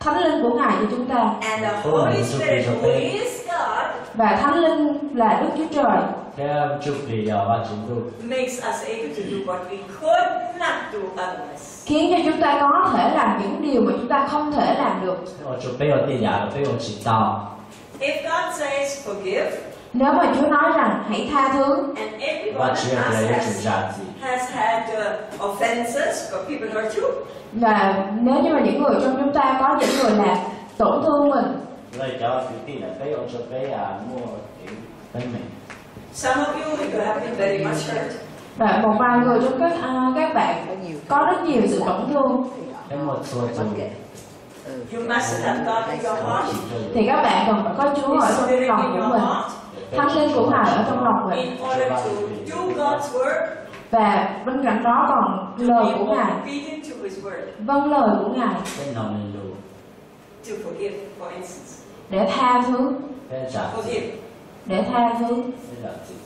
Thánh linh của Ngài cho chúng ta. And the Holy Spirit, who is God, Và Thánh linh là Đức Chúa Trời, Theo chúc vì giờ và chúng tôi makes us able to do what we could not do otherwise. khiến cho chúng ta có thể làm những điều mà chúng ta không thể làm được. 我就俾我啲人俾我知道， If God says forgive, Nếu mà Chúa nói rằng hãy tha thứ, and every one 我 of 只 us 要嚟一 has, 做啥子， has had uh, offenses for people hurt you, và nếu như mà những người trong chúng ta có những người làm tổn thương mình, 我哋搞少啲人俾我就俾啊摸幾俾明， some of you, you have been very much hurt. và một vài người trong các à, các bạn có rất nhiều sự tổn thương, 俾我做做， You must have God in your heart, thì các bạn cần phải có Chúa ở His trong Spirit lòng in của your mình, heart, Thánh linh của Ngài ở trong lòng mình, in order to do God's work, và bên cạnh đó còn to lời be của Ngài, obedient to His word, vâng lời của Ngài 俾lòng mình lưu， to forgive, for instance. để tha thứ, 俾啥子， Forgive. để tha thứ. 俾啥子，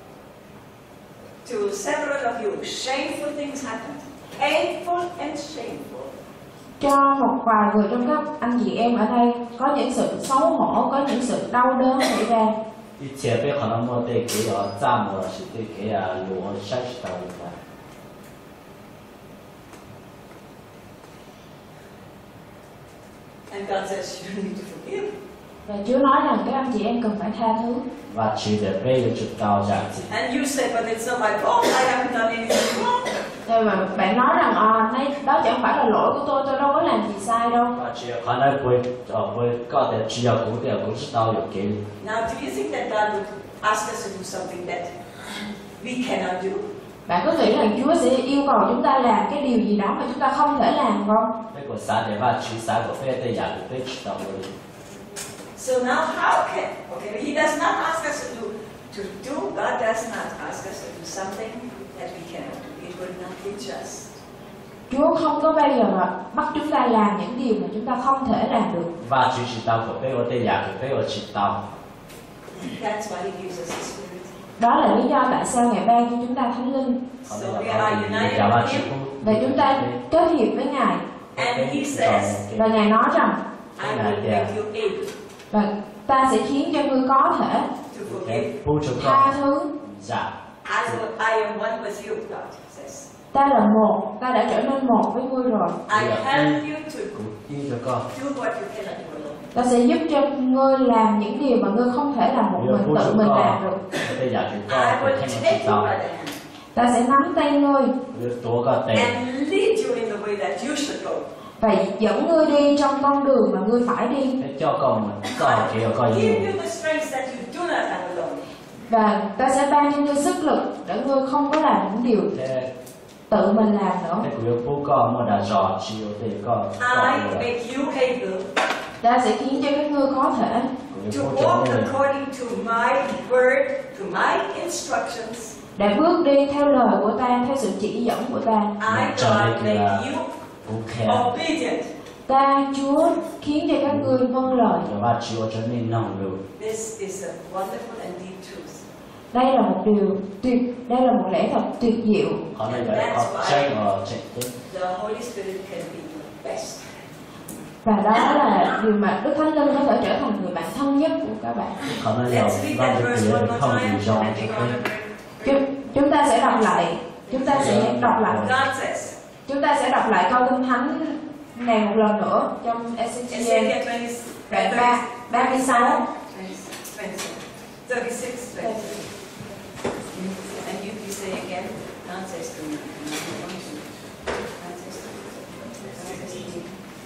To several of you, shameful things happened. Painful and shameful. Cho một vài người trong các anh chị em ở đây có những sự xấu hổ, có những sự đau đớn xảy ra. 以前俾可能我哋幾個站我是對幾啊攞三十到一百， And God says you need to forgive. Và Chúa nói rằng các anh chị em cần phải tha thứ. 或者就俾佢做到啥子， And you say, but it's not my fault. I haven't done anything wrong. Rồi mà bạn nói rằng à, nay đó chẳng phải là lỗi của tôi, tôi đâu có làm gì sai đâu. 或者可能會就會覺得只有嗰啲我知道有幾， Now, do you think that God would ask us to do something that we cannot do? Bạn có nghĩ rằng Chúa sẽ yêu cầu chúng ta làm cái điều gì đó mà chúng ta không thể làm không? 呢個三點八處三個飛啲人都知道嘅。 So now how can, okay, He does not ask us to do, to do, God does not ask us to do something that we cannot do. It would not be just. Chúa không có bao giờ mà bắt chúng ta làm những điều mà chúng ta không thể làm được. và主知道佢俾我哋人，佢俾我知道。 That's why He gives us His Spirit. Đó là lý do tại sao Ngài ban cho chúng ta Thánh Linh. Còn So bây we giờ are có united gì giáo with chỉ Him. Và chúng ta kết hiệp với Ngài. And He says, Và Ngài nói rằng I will make you able và ta sẽ khiến cho ngươi có thể to forgive. Bố cho tha con, thứ. dạ, I, will, I am one with you, God says. Ta là một, ta đã trở nên một với ngươi rồi. I help you to cũng đi cho con. do what you cannot do alone. Ta sẽ giúp cho ngươi làm những điều mà ngươi không thể làm một Bây giờ mình, bố tự cho mình làm con, được. bây giờ chúng con I phải will thanh nó take chỉ you đạo. by the hand Ta sẽ nắm tay ngươi Bây giờ tố có tiền, and lead you in the way that you should go. và dẫn ngươi đi trong con đường mà ngươi phải đi. để cho con mình có kiểu có Give nhiều. you the strength that you do not have alone. Và ta sẽ ban cho ngươi sức lực để ngươi không có làm những điều Thế tự mình làm nữa. thế của bố con mà đã rõ chịu thì con I con rồi. make you able Ta sẽ khiến cho các ngươi có thể to Của bố cho walk mình according to my word, to my instructions. để bước đi theo lời của ta, theo sự chỉ dẫn của ta. I, God, make you cũng khen. obedient. Ta, Chúa, khiến cho các ngươi vâng lời. Rồi và chịu cho nên lòng lưu. This is a wonderful and deep truth. Đây là một điều tuyệt, đây là một lẽ thật tuyệt diệu. Còn bây giờ có tranh ở tranh tính. The Holy Spirit can be your best. Và đó là điều mà Đức Thánh Linh có thể trở thành người bạn thân nhất của các bạn. Còn bây giờ Let's read văn that được verse nghĩa one thì more không time bị do and cho we're cái. gonna Chúng, chúng ta sẽ đọc lại, chúng ta sẽ đọc lại, God says, chúng ta sẽ đọc lại câu Kinh Thánh này một lần nữa trong Ezechiel Ezekiel twenty, đoạn ba, ba mươi sáu. thirty-six, twenty. And you, you say again, God says to me, God says to me.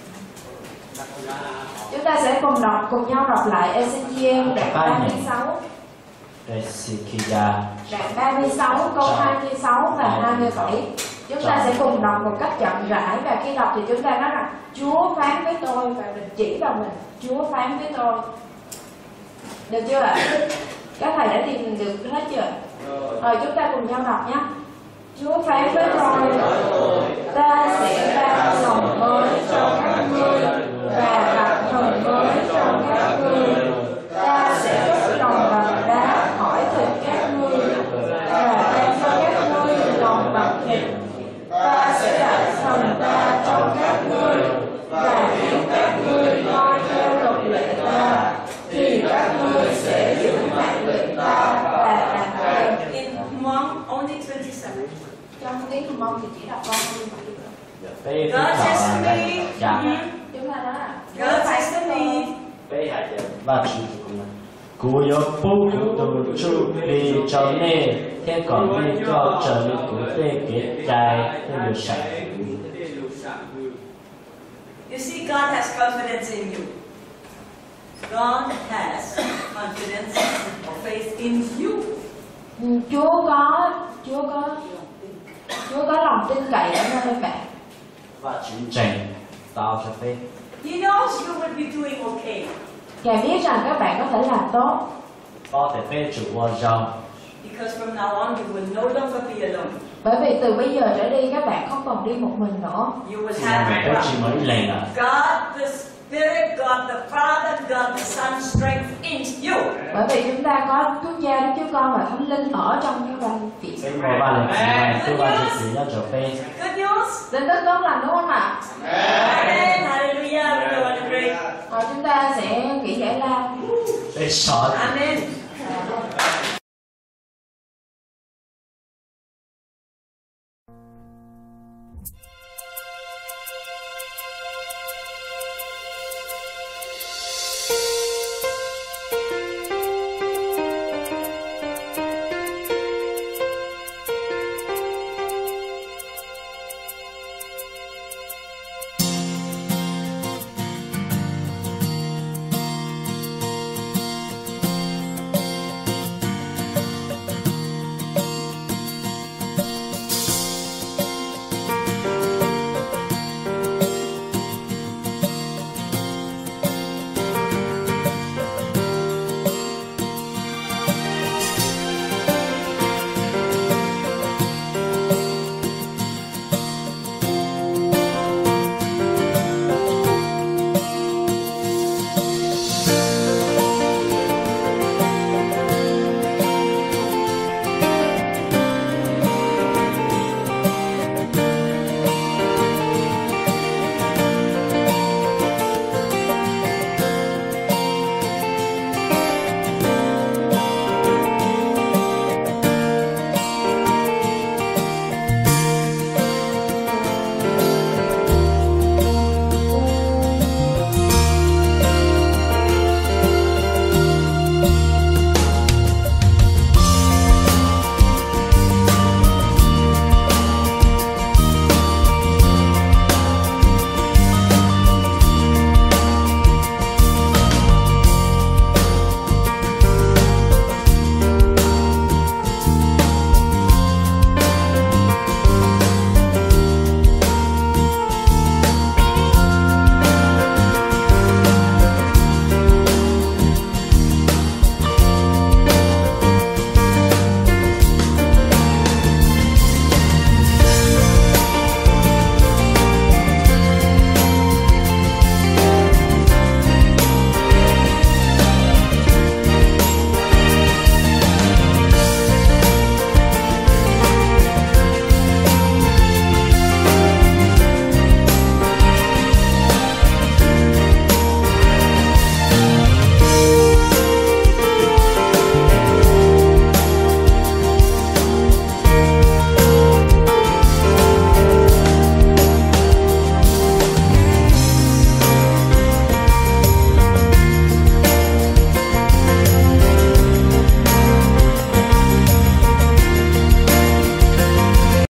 Chúng ta sẽ cùng đọc, cùng nhau đọc lại Ezechiel đoạn ba mươi sáu, Đây là khi ra đoạn ba mươi sáu, câu hai mươi sáu và hai mươi bảy. Chúng ta sẽ cùng đọc một cách chậm rãi, và khi đọc thì chúng ta nói rằng Chúa phán với tôi, và mình chỉ vào mình, Chúa phán với tôi. Được chưa ạ? Các thầy đã tìm được hết chưa? Rồi chúng ta cùng nhau đọc nhé. Chúa phán với tôi, ta sẽ ban lòng mới cho các ngươi và đặt thần mới trong các ngươi. Ta sẽ cất lòng bằng đá khỏi thịt các ngươi và ban cho các ngươi lòng bằng thịt. Ta sẽ đặt thần ta trong các ngươi và khiến các ngươi tiếng Hồng Mông thì chỉ đọc con như vậy được. Bé God says to me, dạ. Chúng ta đó là God says to me, Bé hạt giờ ba chữ cũng là cú yo bố cú tu chu đi cho nè thế còn đi cho trở đi cú tê kế trai tê được sạch. you see, God has confidence in you. God has confidence or faith in you. Ừ, Chúa có Chúa có Chúa có lòng tin cậy ở nơi bạn. Và chứng trình tạo cho bé. He knows you will be doing okay. Ngài biết rằng các bạn có thể làm tốt. Có thể bé chủ quan trọng. Because from now on, you will no longer be alone. Bởi vì từ bây giờ trở đi các bạn không còn đi một mình nữa. You will Thì have bé chỉ God. mới lên à. God the Spirit, God the Father, God the Son strength in you. Bởi vì chúng ta có Chúa Cha, Đức Chúa Con và Thánh Linh ở trong các bạn chị. Bé ngồi ba lần chỉ này tôi ba chỉ chỉ cho bé. Good news? Tin tức tốt lành đúng không ạ? Amen. Hallelujah. We want to pray. Rồi chúng ta sẽ nghỉ giải lao. Bé sợ. Amen.